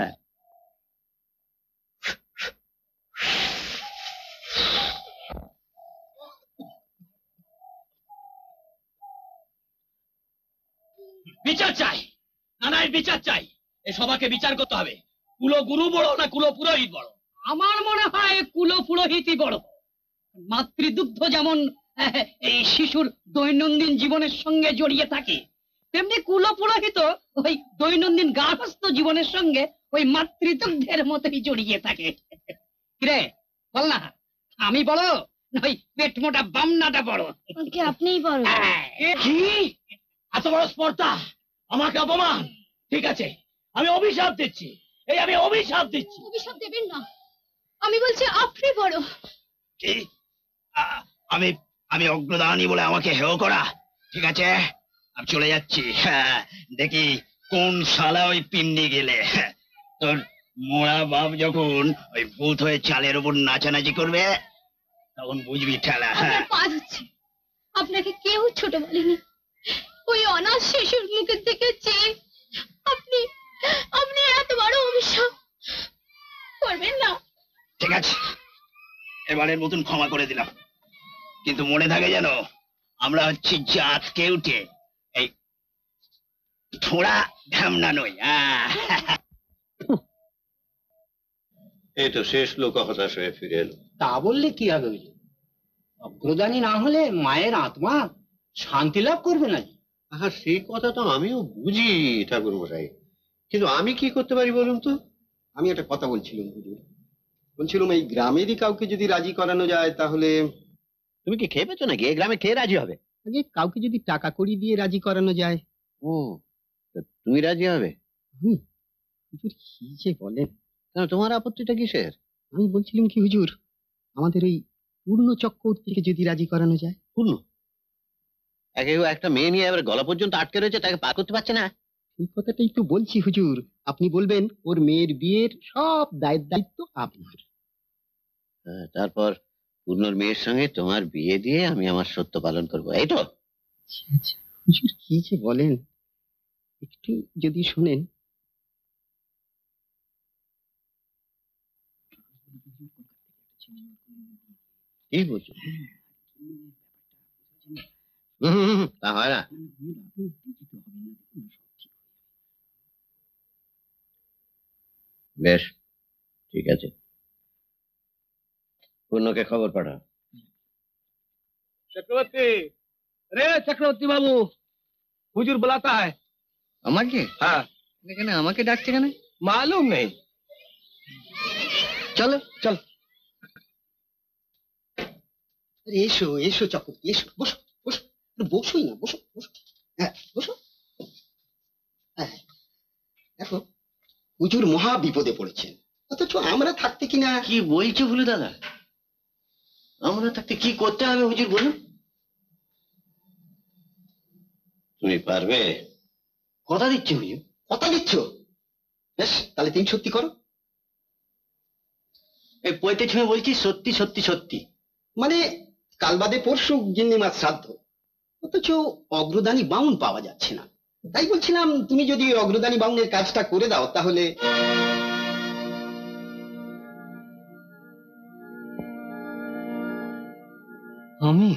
বিচার চাই, নানায় বিচার চাই। এ সবাকে বিচার করতে হবে। কুলো গুরু বড় না কুলো পুরোহিত বড়? আমার মনে হয় কুলো পুরোহিতই বড়। মাতৃদুগ্ধ যেমন এই শিশুর দৈনন্দিন জীবনের সঙ্গে জড়িয়ে থাকে, তেমনি কুলো পুরোহিত ওই দৈনন্দিন গার্হস্থ্য জীবনের সঙ্গে ওই মাতৃদুগ্ধের মতোই জড়িয়ে থাকে। কিরে বল না, আমি বড় না ওই পেট মোটা বামনাটা বড়? আপনিই বড়। কি এত বড় স্পর্ধা, আমাকে অপমান? ঠিক আছে, আমি অভিশাপ দিচ্ছি, এই আমি অভিশাপ দিচ্ছি। অভিশাপ দেবেন না, আমি বলছি আপনি বড়। কি? আমি আমি অগ্রদানি বলে আমাকে হেয় করা? ঠিক আছে, আমি চলে যাচ্ছি। দেখি কোন শালা ওই পিন্ডি গেলে। তোর মোড়া বাপ যখন ওই ভূত হয়ে চালের উপর নাচানাচি করবে, তখন বুঝবি ঠেলা। পা ধুচ্ছে, আপনাকে কেউ ছোট বলেনি। ওই অনাথ শিশুর মুখের দিকে চেয়ে আপনি আপনি এত বড় অভিশাপ করবেন না। ঠিক আছে, এবারের মতন ক্ষমা করে দিলাম, কিন্তু মনে থাকে যেন আমরা হচ্ছি জাত কেউটে, এই থোড়া ঢামনা নই। এই তো শেষ লোক হতাশ হয়ে ফিরে এলো। তা বললে কি হবে? অগ্রদানি না হলে মায়ের আত্মা শান্তি লাভ করবে না। হ্যাঁ, সেই কথা তো আমিও বুঝি ঠাকুর মশাই, কিন্তু আমি কি করতে পারি বলুন তো? আমি একটা কথা বলছিলাম হুজুর, বলছিলাম এই গ্রামেরই কাউকে যদি রাজি করানো যায় তাহলে। তুমি কি খেয়ে পেছো নাকি? এই গ্রামে কে রাজি হবে? আগে কাউকে যদি টাকা কড়ি দিয়ে রাজি করানো যায়। ও, তুমি রাজি হবে? হুজুর কি যে বলেন। তোমার আপত্তিটা কিসের? আমি বলছিলাম কি হুজুর, আমাদের ওই পূর্ণ চক্রবর্তীকে যদি রাজি করানো যায়। পূর্ণ একটা মেয়ে নিয়ে এবার গলা পর্যন্ত আটকে রয়েছে, তাকে পার করতে পারছে না। এই কথাটাই তো বলছি হুজুর, আপনি বলবেন ওর মেয়ের বিয়ের সব দায়িত্ব আপনার। তারপর পূর্ণর মেয়ের সঙ্গে তোমার বিয়ে দিয়ে আমি আমার সত্য পালন করবো, এই তো? হুজুর কি যে বলেন, একটু যদি শুনেন। কি বলছো? তা হয় না। বেশ, ঠিক আছে, পূর্ণকে খবর পাঠাও। चक्रवर्ती, रे चक्रवर्ती बाबू, हुजूर बुलाता है। আমাকে? हाँ। এখানে আমাকে ডাকছে কেন? मालूम नहीं। চলো চল। এসো এসো চক্রবর্তী, এসো, বসো বসো। বসুই না, বসো বসো। হ্যাঁ বসো। হ্যাঁ দেখো, হুজুর মহা বিপদে পড়েছেন, অথচ আমরা থাকতে কিনা। কি বলছো ভুলু দাদা? আমরা থাকতে কি করতে হবে হুজুর বলুন? তুমি পারবে? কথা দিচ্ছি হুজুর। কথা দিচ্ছ? বেশ, তাহলে তুমি সত্যি করো। এই পৈতে ছুঁয়ে বলছি সত্যি সত্যি সত্যি। মানে কাল বাদে পরশু গিন্নিমার শ্রাদ্ধ, অথচ অগ্রদানী বাউন পাওয়া যাচ্ছে না। তাই বলছিলাম তুমি যদি অগ্রদানী বাউনের কাজটা করে দাও তাহলে। আমি?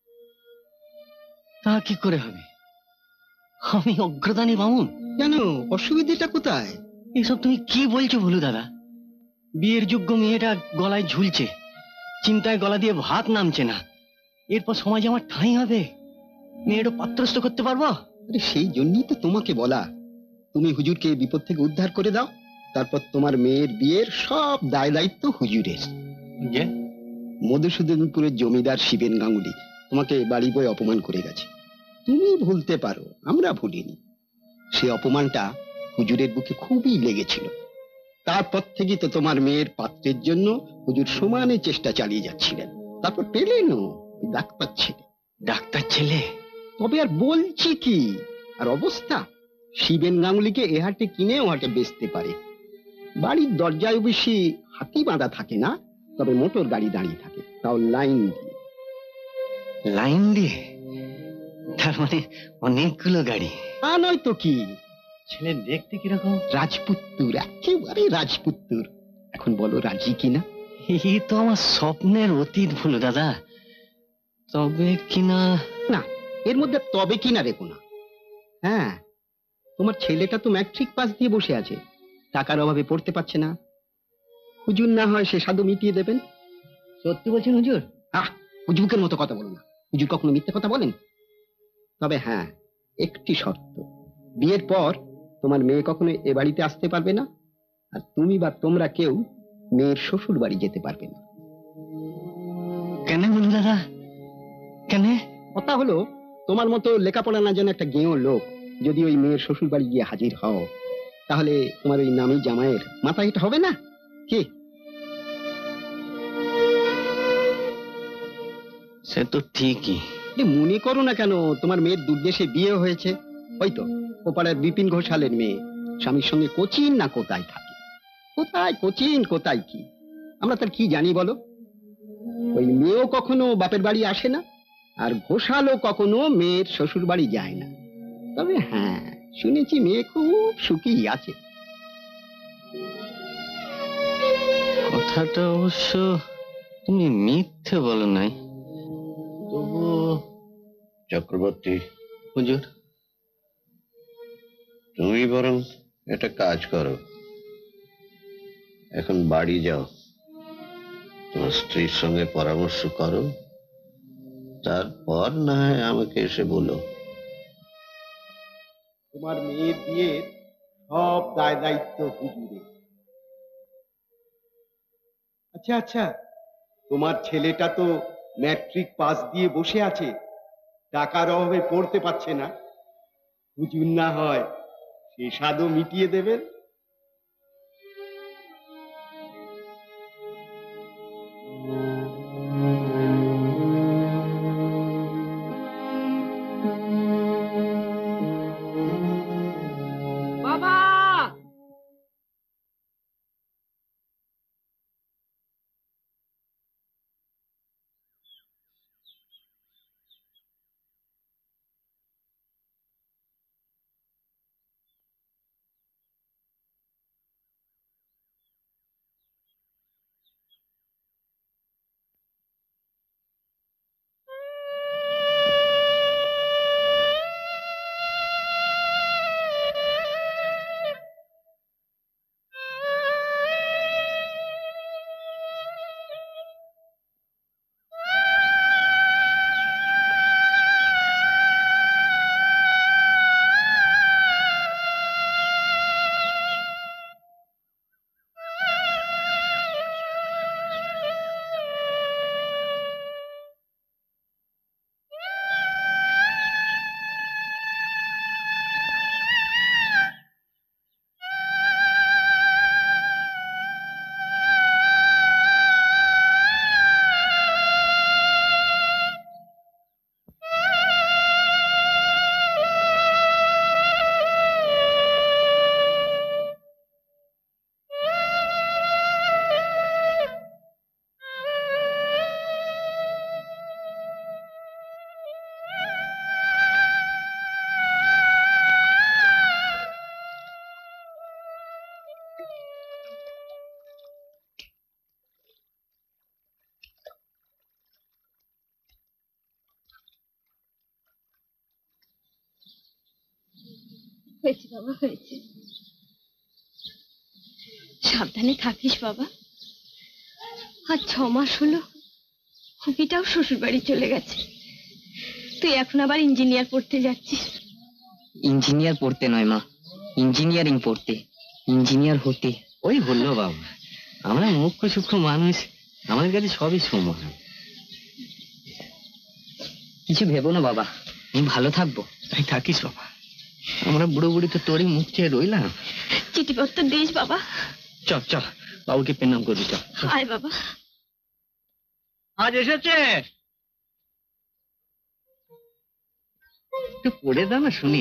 তা কি করে হবে? আমি অগ্রদানী বামুন? কেন, অসুবিধাটা কোথায়? এসব তুমি কি বলছো ভুলু দাদা? বিয়ের যোগ্য মেয়েটা গলায় ঝুলছে, চিন্তায় গলা দিয়ে ভাত নামছে না, এরপর সমাজে আমার ঠাঁই হবে? মেয়েটা পাত্রস্থ করতে পারবো? আরে সেই জন্যই তো তোমাকে বলা, তুমি হুজুরকে বিপদ থেকে উদ্ধার করে দাও, তারপর তোমার মেয়ের বিয়ের সব দায় দায়িত্ব হুজুরের। মধুসূদনপুরের জমিদার শিবেন গাঙ্গুলি তোমাকে বাড়ি বয়ে অপমান করে গেছে, তুমি ভুলতে পারো, আমরা ভুলিনি। সে অপমানটা হুজুরের বুকে খুবই লেগেছিল। তারপর থেকে তো তোমার মেয়ের পাত্রের জন্য হুজুর সমানে চেষ্টা চালিয়ে যাচ্ছিলেন, তারপর পেলেন ডাক্তার ছেলে। ডাক্তার ছেলে? তবে আর বলছি কি, আর অবস্থা, শিবেন গাঙ্গুলিকে এ হাটে কিনে ও হাটে বেচতে পারে। বাড়ির দরজায় বেশি হাতি বাঁধা থাকে না, তবে মোটর গাড়ি দাঁড়িয়ে থাকে, তাও লাইন দিয়ে। লাইন দিয়ে? তার মানে অনেকগুলো গাড়ি? তা নয় তো কি। ছেলে দেখতে কিরকম? রাজপুত্তুর, একেবারে রাজপুত্তুর। এখন বলো রাজি কিনা? এই তো আমার স্বপ্নের অতীত ভুলু দাদা, তবে কিনা। না, এর মধ্যে তবে কিনা রেখো না। হ্যাঁ, তোমার ছেলেটা তো ম্যাট্রিক পাস দিয়ে বসে আছে, টাকার অভাবে পড়তে পারছে না। হুজুর না হয় সে সাধু মিটিয়ে দেবেন। সত্যি বলছেন হুজুর? হুজুরের মতো কথা বলো না, হুজুর কখনো মিথ্যে কথা বলেন? তবে হ্যাঁ, একটি শর্ত, বিয়ের পর তোমার মেয়ে কখনো এ বাড়িতে আসতে পারবে না, আর তুমি বা তোমরা কেউ মেয়ের শ্বশুর বাড়ি যেতে পারবে না। কেন বলু দাদা, কেন? কথা হলো, তোমার মতো লেখাপড়া না জানা একটা গেঁয়ো লোক যদি ওই মেয়ের শ্বশুর বাড়ি গিয়ে হাজির হও, তাহলে তোমার ওই নামী জামাইয়ের মাথায় এটা হবে না কি? সে তো ঠিকই। মনে করো না কেন, তোমার মেয়ের দুর্দেশে বিয়ে হয়েছে, হয়তো ওপাড়ার বিপিন ঘোষালের মেয়ে স্বামীর সঙ্গে কোচিন না কোথায় থাকে। কোথায় কোচিন কোথায় কি, আমরা তার কি জানি বলো? ওই মেয়েও কখনো বাপের বাড়ি আসে না, আর ঘোষালও কখনো মেয়ের শ্বশুর বাড়ি যায় না। তবে হ্যাঁ, শুনেছি মেয়ে খুব সুখী আছে। কথাটা অবশ্য তুমি মিথ্যে বলো নাই, তবু। চক্রবর্তী হুজুর, তুমি বরং একটা কাজ করো, এখন বাড়ি যাও, তোমার স্ত্রীর সঙ্গে পরামর্শ করো, তারপর না হয় আমাকে এসে বলো। তোমার মেয়ের বিয়ের সব দায় দায়িত্ব হুজুরের। আচ্ছা আচ্ছা, তোমার ছেলেটা তো ম্যাট্রিক পাস দিয়ে বসে আছে, টাকার অভাবে পড়তে পারছে না, হুজুর না হয় সে স্বাদও মিটিয়ে দেবেন। হয়েছে বাবা, হয়েছে। সাবধানে থাকিস বাবা। আর 6 মাস হলো খুকিটাও শ্বশুর বাড়ি চলে গেছে। তুই এখন আবার ইঞ্জিনিয়ার পড়তে যাচ্ছিস। ইঞ্জিনিয়ার পড়তে নয় মা, ইঞ্জিনিয়ারিং পড়তে, ইঞ্জিনিয়ার হতে। ওই বললো বাবা, আমরা মুখ্য সূক্ষ্ম মানুষ, আমাদের কাছে সবই সমান। কিছু ভেবো না বাবা, আমি ভালো থাকবো। তাই থাকিস বাবা, আমরা বুড়ো বুড়ি তো তোরই মুখ চেয়ে রইলাম। চিঠিপত্র দিস বাবা। চল চল, বাবুকে প্রণাম করবি, চল। আয় বাবা। আজ এসেছে, একটু পড়ে দাও না শুনি।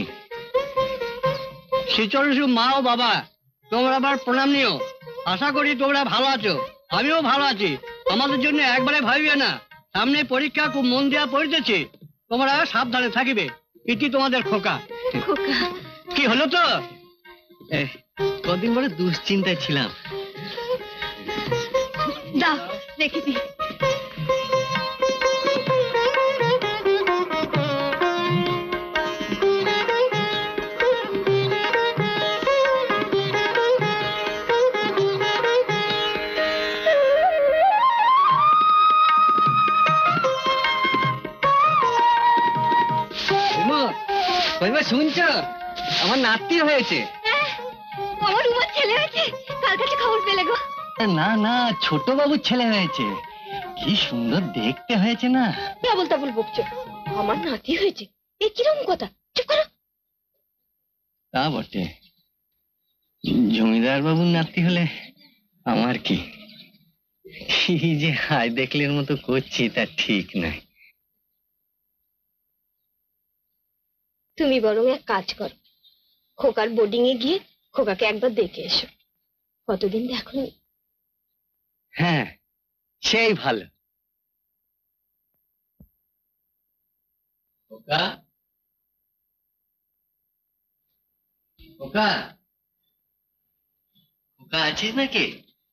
শ্রীচরণ মা ও বাবা, তোমরা আবার প্রণাম নিও। আশা করি তোমরা ভালো আছো, আমিও ভালো আছি। আমাদের জন্য একবারে ভাবিবে না, সামনে পরীক্ষা, খুব মন দেওয়া পড়িতেছে। তোমরা সাবধানে থাকিবে। ইতি তোমাদের খোকা। কি হলো তো? কদিন বড় দুশ্চিন্তায় ছিলাম। দাও রেখে দি। শুনছো, আমার নাতি হয়েছে। আমার উমার ছেলে হয়েছে, কার কাছে খবর পেলে গো? না না, ছোট বাবুর ছেলে হয়েছে। কি সুন্দর দেখতে হয়েছে না? আবল তাবল বকছো, আমার নাতি হয়েছে, এ কিরকম কথা? চুপ করো। তা বটে, জমিদার বাবুর নাতি হলে আমার কি? কি যে হায় দেখলের মতো করছি তা ঠিক নাই। তুমি বরং এক কাজ করো, খোকার বোর্ডিং এ গিয়ে খোকাকে একবার দেখে এসো। কতদিন দেখো। হ্যাঁ, সেই ভালো। খোকা, খোকা, খোকা আছিস নাকি?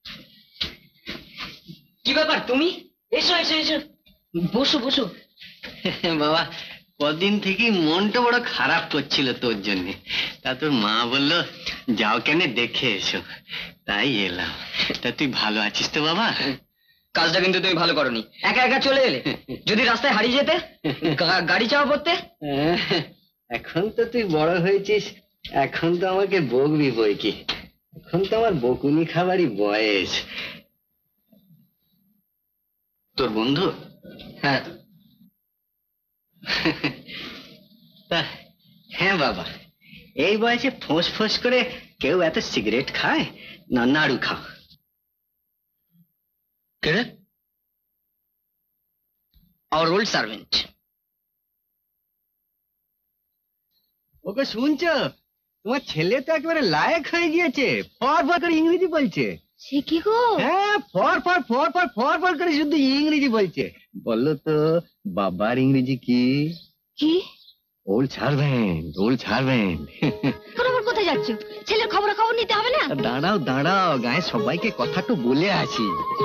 কি ব্যাপার তুমি? এসো এসো এসো, বসো বসো। বাবা, কদিন থেকে মনটা বড় খারাপ করছিল তোর জন্য। তা তোর মা বললো যাও কেন দেখে এসো, তাই এলাম। তা তুই ভালো আছিস তো বাবা? কাজটা কিন্তু তুমি ভালো করনি, একা একা চলে এলে। যদি রাস্তায় হারিয়ে যেতে, গাড়ি চাওয়া পড়তে। এখন তো তুই বড় হয়েছিস, এখন তো আমাকে বকবি বই কি। এখন তো আমার বকুনি খাবারই বয়স। তোর বন্ধু? হ্যাঁ। হ্যাঁ বাবা, এই বয়সে ফোঁস ফোঁস করে কেউ এত সিগারেট খায় না? নাড়ু খাও। কে? Our old servant. ওকে শুনছো? তোমার ছেলে তো একেবারে লায়ক হয়ে গিয়েছে, ফর ফর করে ইংরেজি বলছে। সে কি গো? হ্যাঁ, for for for for for for করে শুধু ইংরেজি বলছে। বললো তো বাবার ইংরেজি কি? কি? Old servant, old servant. আবার কোথায় যাচ্ছ? ছেলের খবর নিতে হবে না? দাঁড়াও দাঁড়াও, গায়ে সবাইকে কথাটা বলে আসি।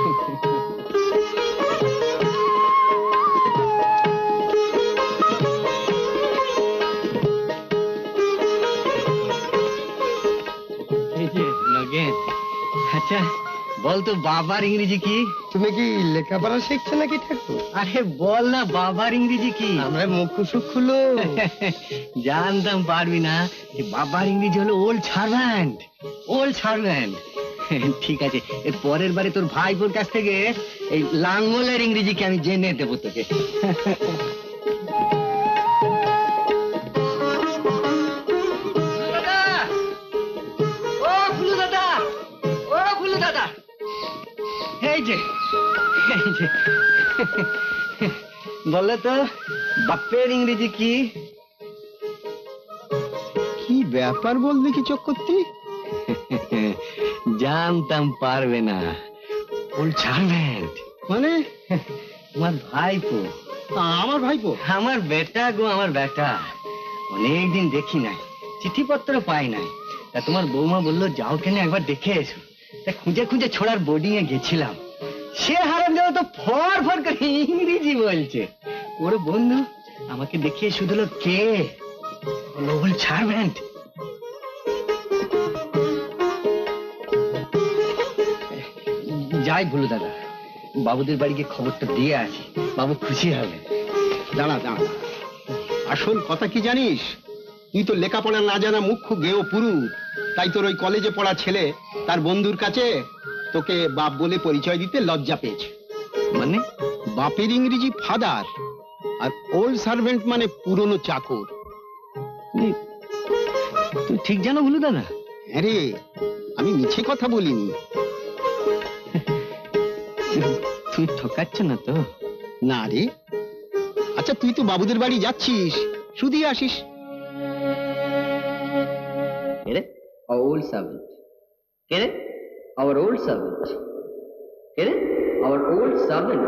আচ্ছা বল তো বাবার ইংরেজি কি? তুমি কি লেখাপড়া শিখছো নাকি ঠাকুর? আরে বল না, বাবার ইংরেজি কি? আমরা মুখ্য সূক্ষ্ম লোক। জানতাম পারবি না যে বাবার ইংরেজি হলো ওল্ড সার্ভেন্ট, ওল্ড সার্ভেন্ট। ঠিক আছে, এর পরের বারে তোর ভাইপোর কাছ থেকে এই লাঙ্গলের ইংরেজিকে আমি জেনে দেবো তোকে। বললো তো বাপের ইংরেজি কি? কি ব্যাপার বল দেখি চক্করতি? জানতাম পারবে না। ওল্ড সার্ভেন্ট মানে তোমার ভাইপো। আমার ভাইপো? আমার বেটা গো, আমার বেটা। অনেকদিন দেখি নাই, চিঠিপত্র পাই নাই। তা তোমার বৌমা বললো যাও কেন একবার দেখে এসো। তা খুঁজে খুঁজে ছোড়ার বোর্ডিং এ গেছিলাম। সে হারামজাদা তো ফর ফর করে ইংরেজি বলছে। ওর বন্ধু আমাকে দেখিয়ে শুধু কে? Old servant. যাই ভুলু দাদা, বাবুদের বাড়ি গিয়ে খবরটা দিয়ে আসি, বাবু খুশি হবে। দাঁড়া দাঁড়া, আসল কথা কি জানিস? তুই তো লেখাপড়া না জানা মুখ্য গেও পুরুষ, তাই তোর ওই কলেজে পড়া ছেলে তার বন্ধুর কাছে তোকে বাপ বলে পরিচয় দিতে লজ্জা পেয়েছে। মানে? বাপের ইংরেজি ফাদার, আর ওল্ড সার্ভেন্ট মানে পুরনো চাকর। তুই ঠিক জানো ভুলু দাদা? হ্যাঁ রে, আমি মিছে কথা বলিনি। তুই ঠকাচ্ছ না তো? না রে। আচ্ছা, তুই তো বাবুদের বাড়ি যাচ্ছিস, শুধু আসিস। Old servant. Get it? Our old servant. Get it? Our old servant.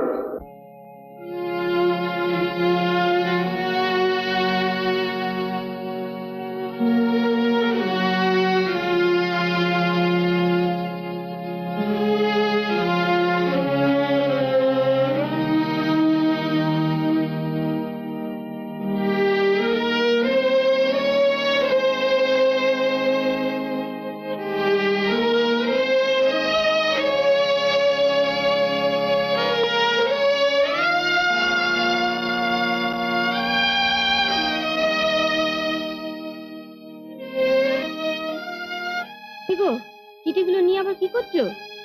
চিঠিগুলো নিয়ে আবার কি করছো?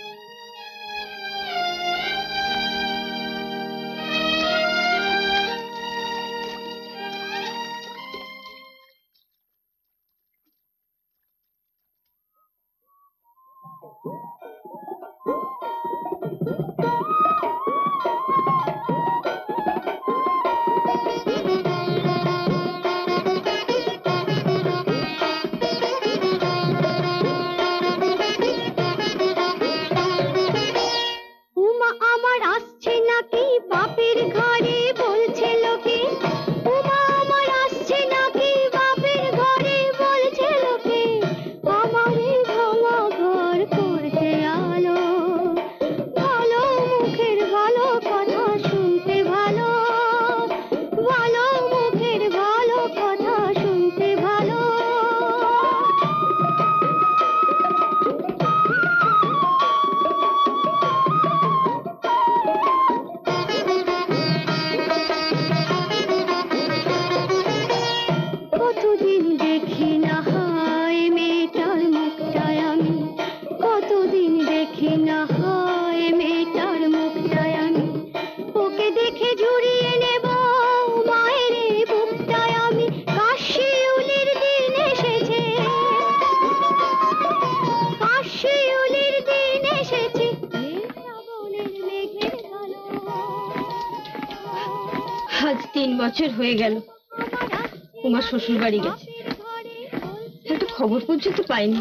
আজ 3 বছর হয়ে গেল উমা শ্বশুর বাড়ি গেছে, একটা খবর পর্যন্ত পাইনি।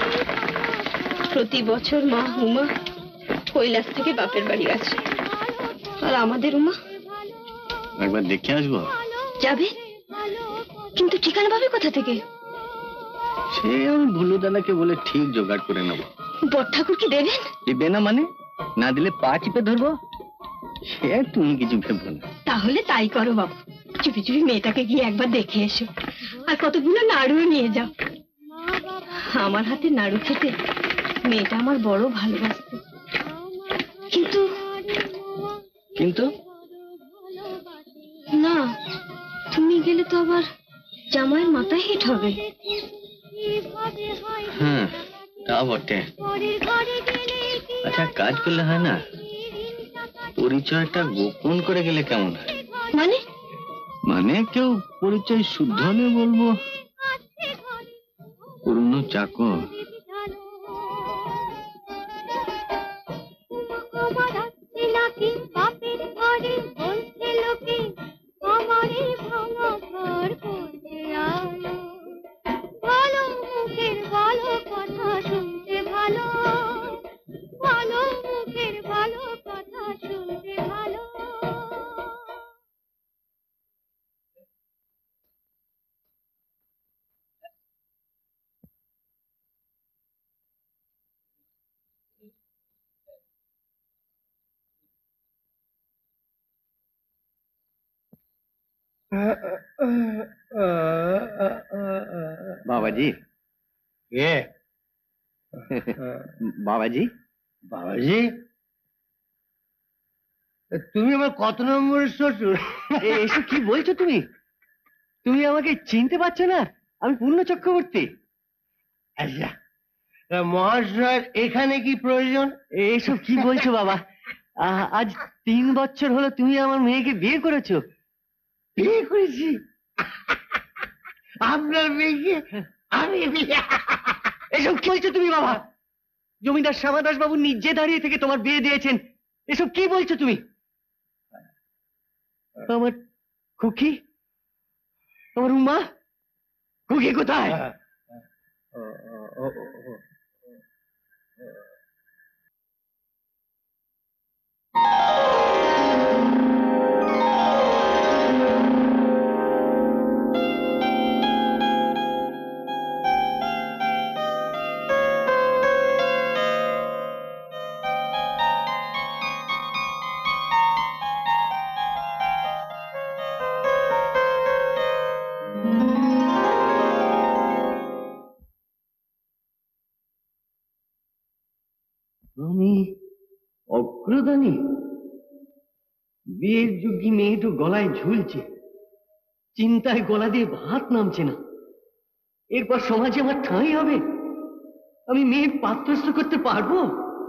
প্রতি বছর মা উমা কৈলাস থেকে বাপের বাড়ি আসে, আর আমাদের উমা একবার দেখে আসবো। যাবে, কিন্তু ঠিকানা পাবে কোথা থেকে? সে আমি ভুলু দাদাকে বলে ঠিক জোগাড় করে নেবো। বড় ঠাকুর কি দেবেন? দিবে না মানে? না দিলে পা চিপে ধরবো। সে তুমি কিছু ভেবো না। তাহলে তাই করো বাবু, চুপি চুপি মেয়েটাকে গিয়ে একবার দেখে এসো, আর কতগুলো নাড়ুও নিয়ে যাও। আমার হাতে নাড়ু খেতে মেয়েটা আমার বড় ভালোবাসত। কিন্তু কিন্তু না, তুমি গেলে তো আবার জামাইয়ের মাথায় হিট হবে। হ্যাঁ তা বটে। আচ্ছা কাজ করলে হয় না, পরিচয়টা গোপন করে গেলে কেমন হয়? মানে? মানে কেউ পরিচয় শুদ্ধ হলে বলবো পুরনো চাকর। बाबाजी ये बाबाजी बाबाजी তুমি আমার কত নম্বরের শ্বশুর? এসব কি বলছো তুমি? তুমি আমাকে চিনতে পারছো না? আমি পূর্ণ চক্রবর্তী। আচ্ছা, মহাশয়ের এখানে কি প্রয়োজন? এসব কি বলছো বাবা? আজ 3 বছর হলো তুমি আমার মেয়েকে বিয়ে করেছো। বিয়ে করেছি? আপনার মেয়েকে আমি এসব কি বলছো তুমি বাবা? জমিদার শ্যামাদাস বাবু নিজে দাঁড়িয়ে থেকে তোমার বিয়ে দিয়েছেন। এসব কি বলছো তুমি? আমার খুকি, আমার উমা, খুকি কোথায়? আমি অগ্রদানী? বিয়ের যোগ্যী মেয়ে তো গলায় ঝুলছে, চিন্তায় গলা দিয়ে ভাত নামছে না। এরপর সমাজে আমার ঠাঁই হবে? আমি মেয়ের পাত্রস্থ করতে পারবো?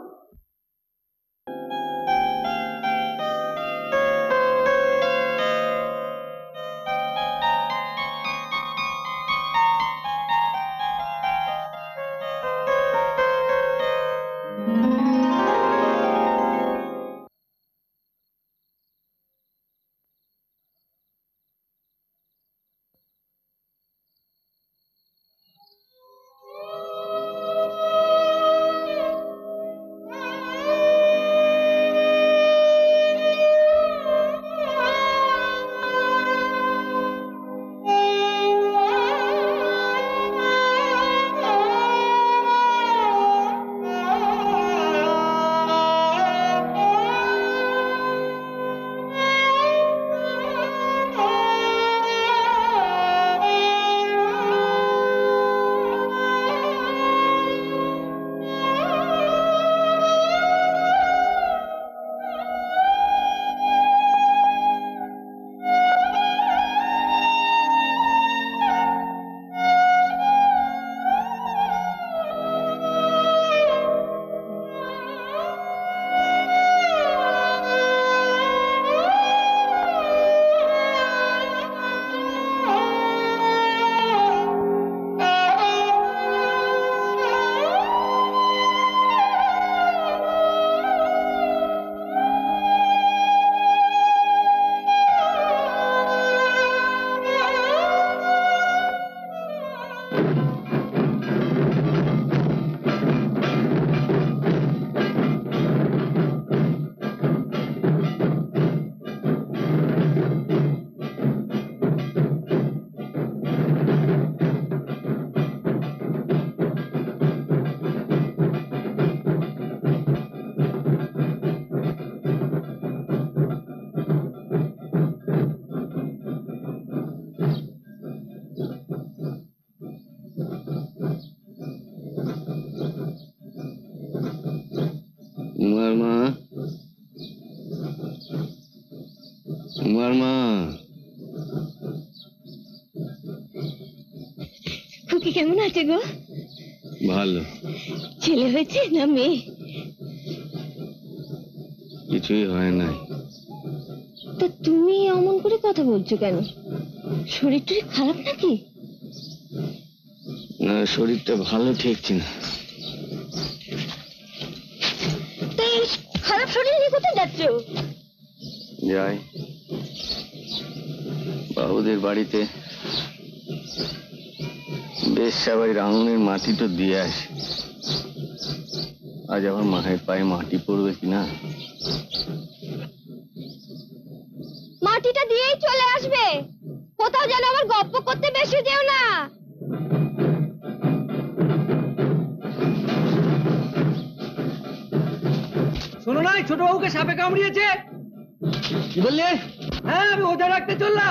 খুকি কেমন আছে গো? ভালো। ছেলে হয়েছে না মেয়ে? কিছুই হয় নাই। তা তুমি অমন করে কথা বলছো কেন? শরীর টরীর খারাপ নাকি? না, শরীরটা ভালো ঠেকছে না। খারাপ শরীর নিয়ে কোথায় যাচ্ছ? যাই বাবুদের বাড়িতে, বেশ সবাই রাউনের মাটি তো দিয়ে আসে। আজ আমার মায়ের পায়ে মাটি পড়বে কিনা। মাটিটা দিয়েই চলে আসবে, কোথাও যেন আমার গপ্প করতে বেশি যেও না। শোনো না, ছোট বাবুকে সাপে কামড়িয়েছে। কি বললে? হ্যাঁ, আমি ওঝা রাখতে চললাম।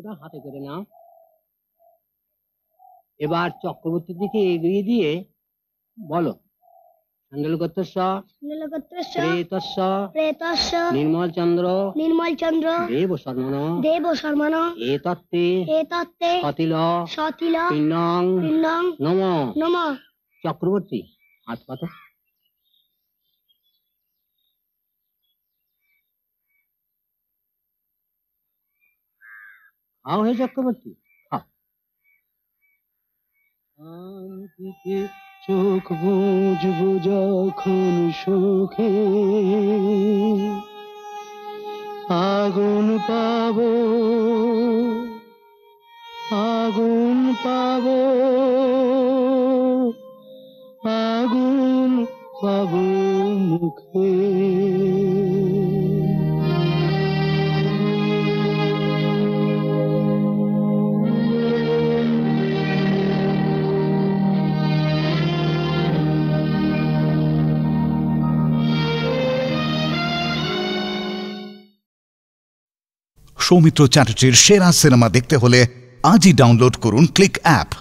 দুটোটা হাতে করে নাও। এবার চক্রবর্তীর দিকে এগিয়ে দিয়ে বলো, সান্ডলগোত্রস্য প্রেতস্য নির্মল চন্দ্র দেব শর্মণ এতত্তে সতিল পিণ্ডং নম। চক্রবর্তী হাত পাতো। খাও হে চক্রবর্তী, খাও। চোখ বুঝবো যখন সুখে, আগুন পাবো আগুন পাবো আগুন পাবো মুখে। সৌমিত্র চ্যাটার্জির সেরা সিনেমা দেখতে হলে আজই ডাউনলোড করুন ক্লিক অ্যাপ।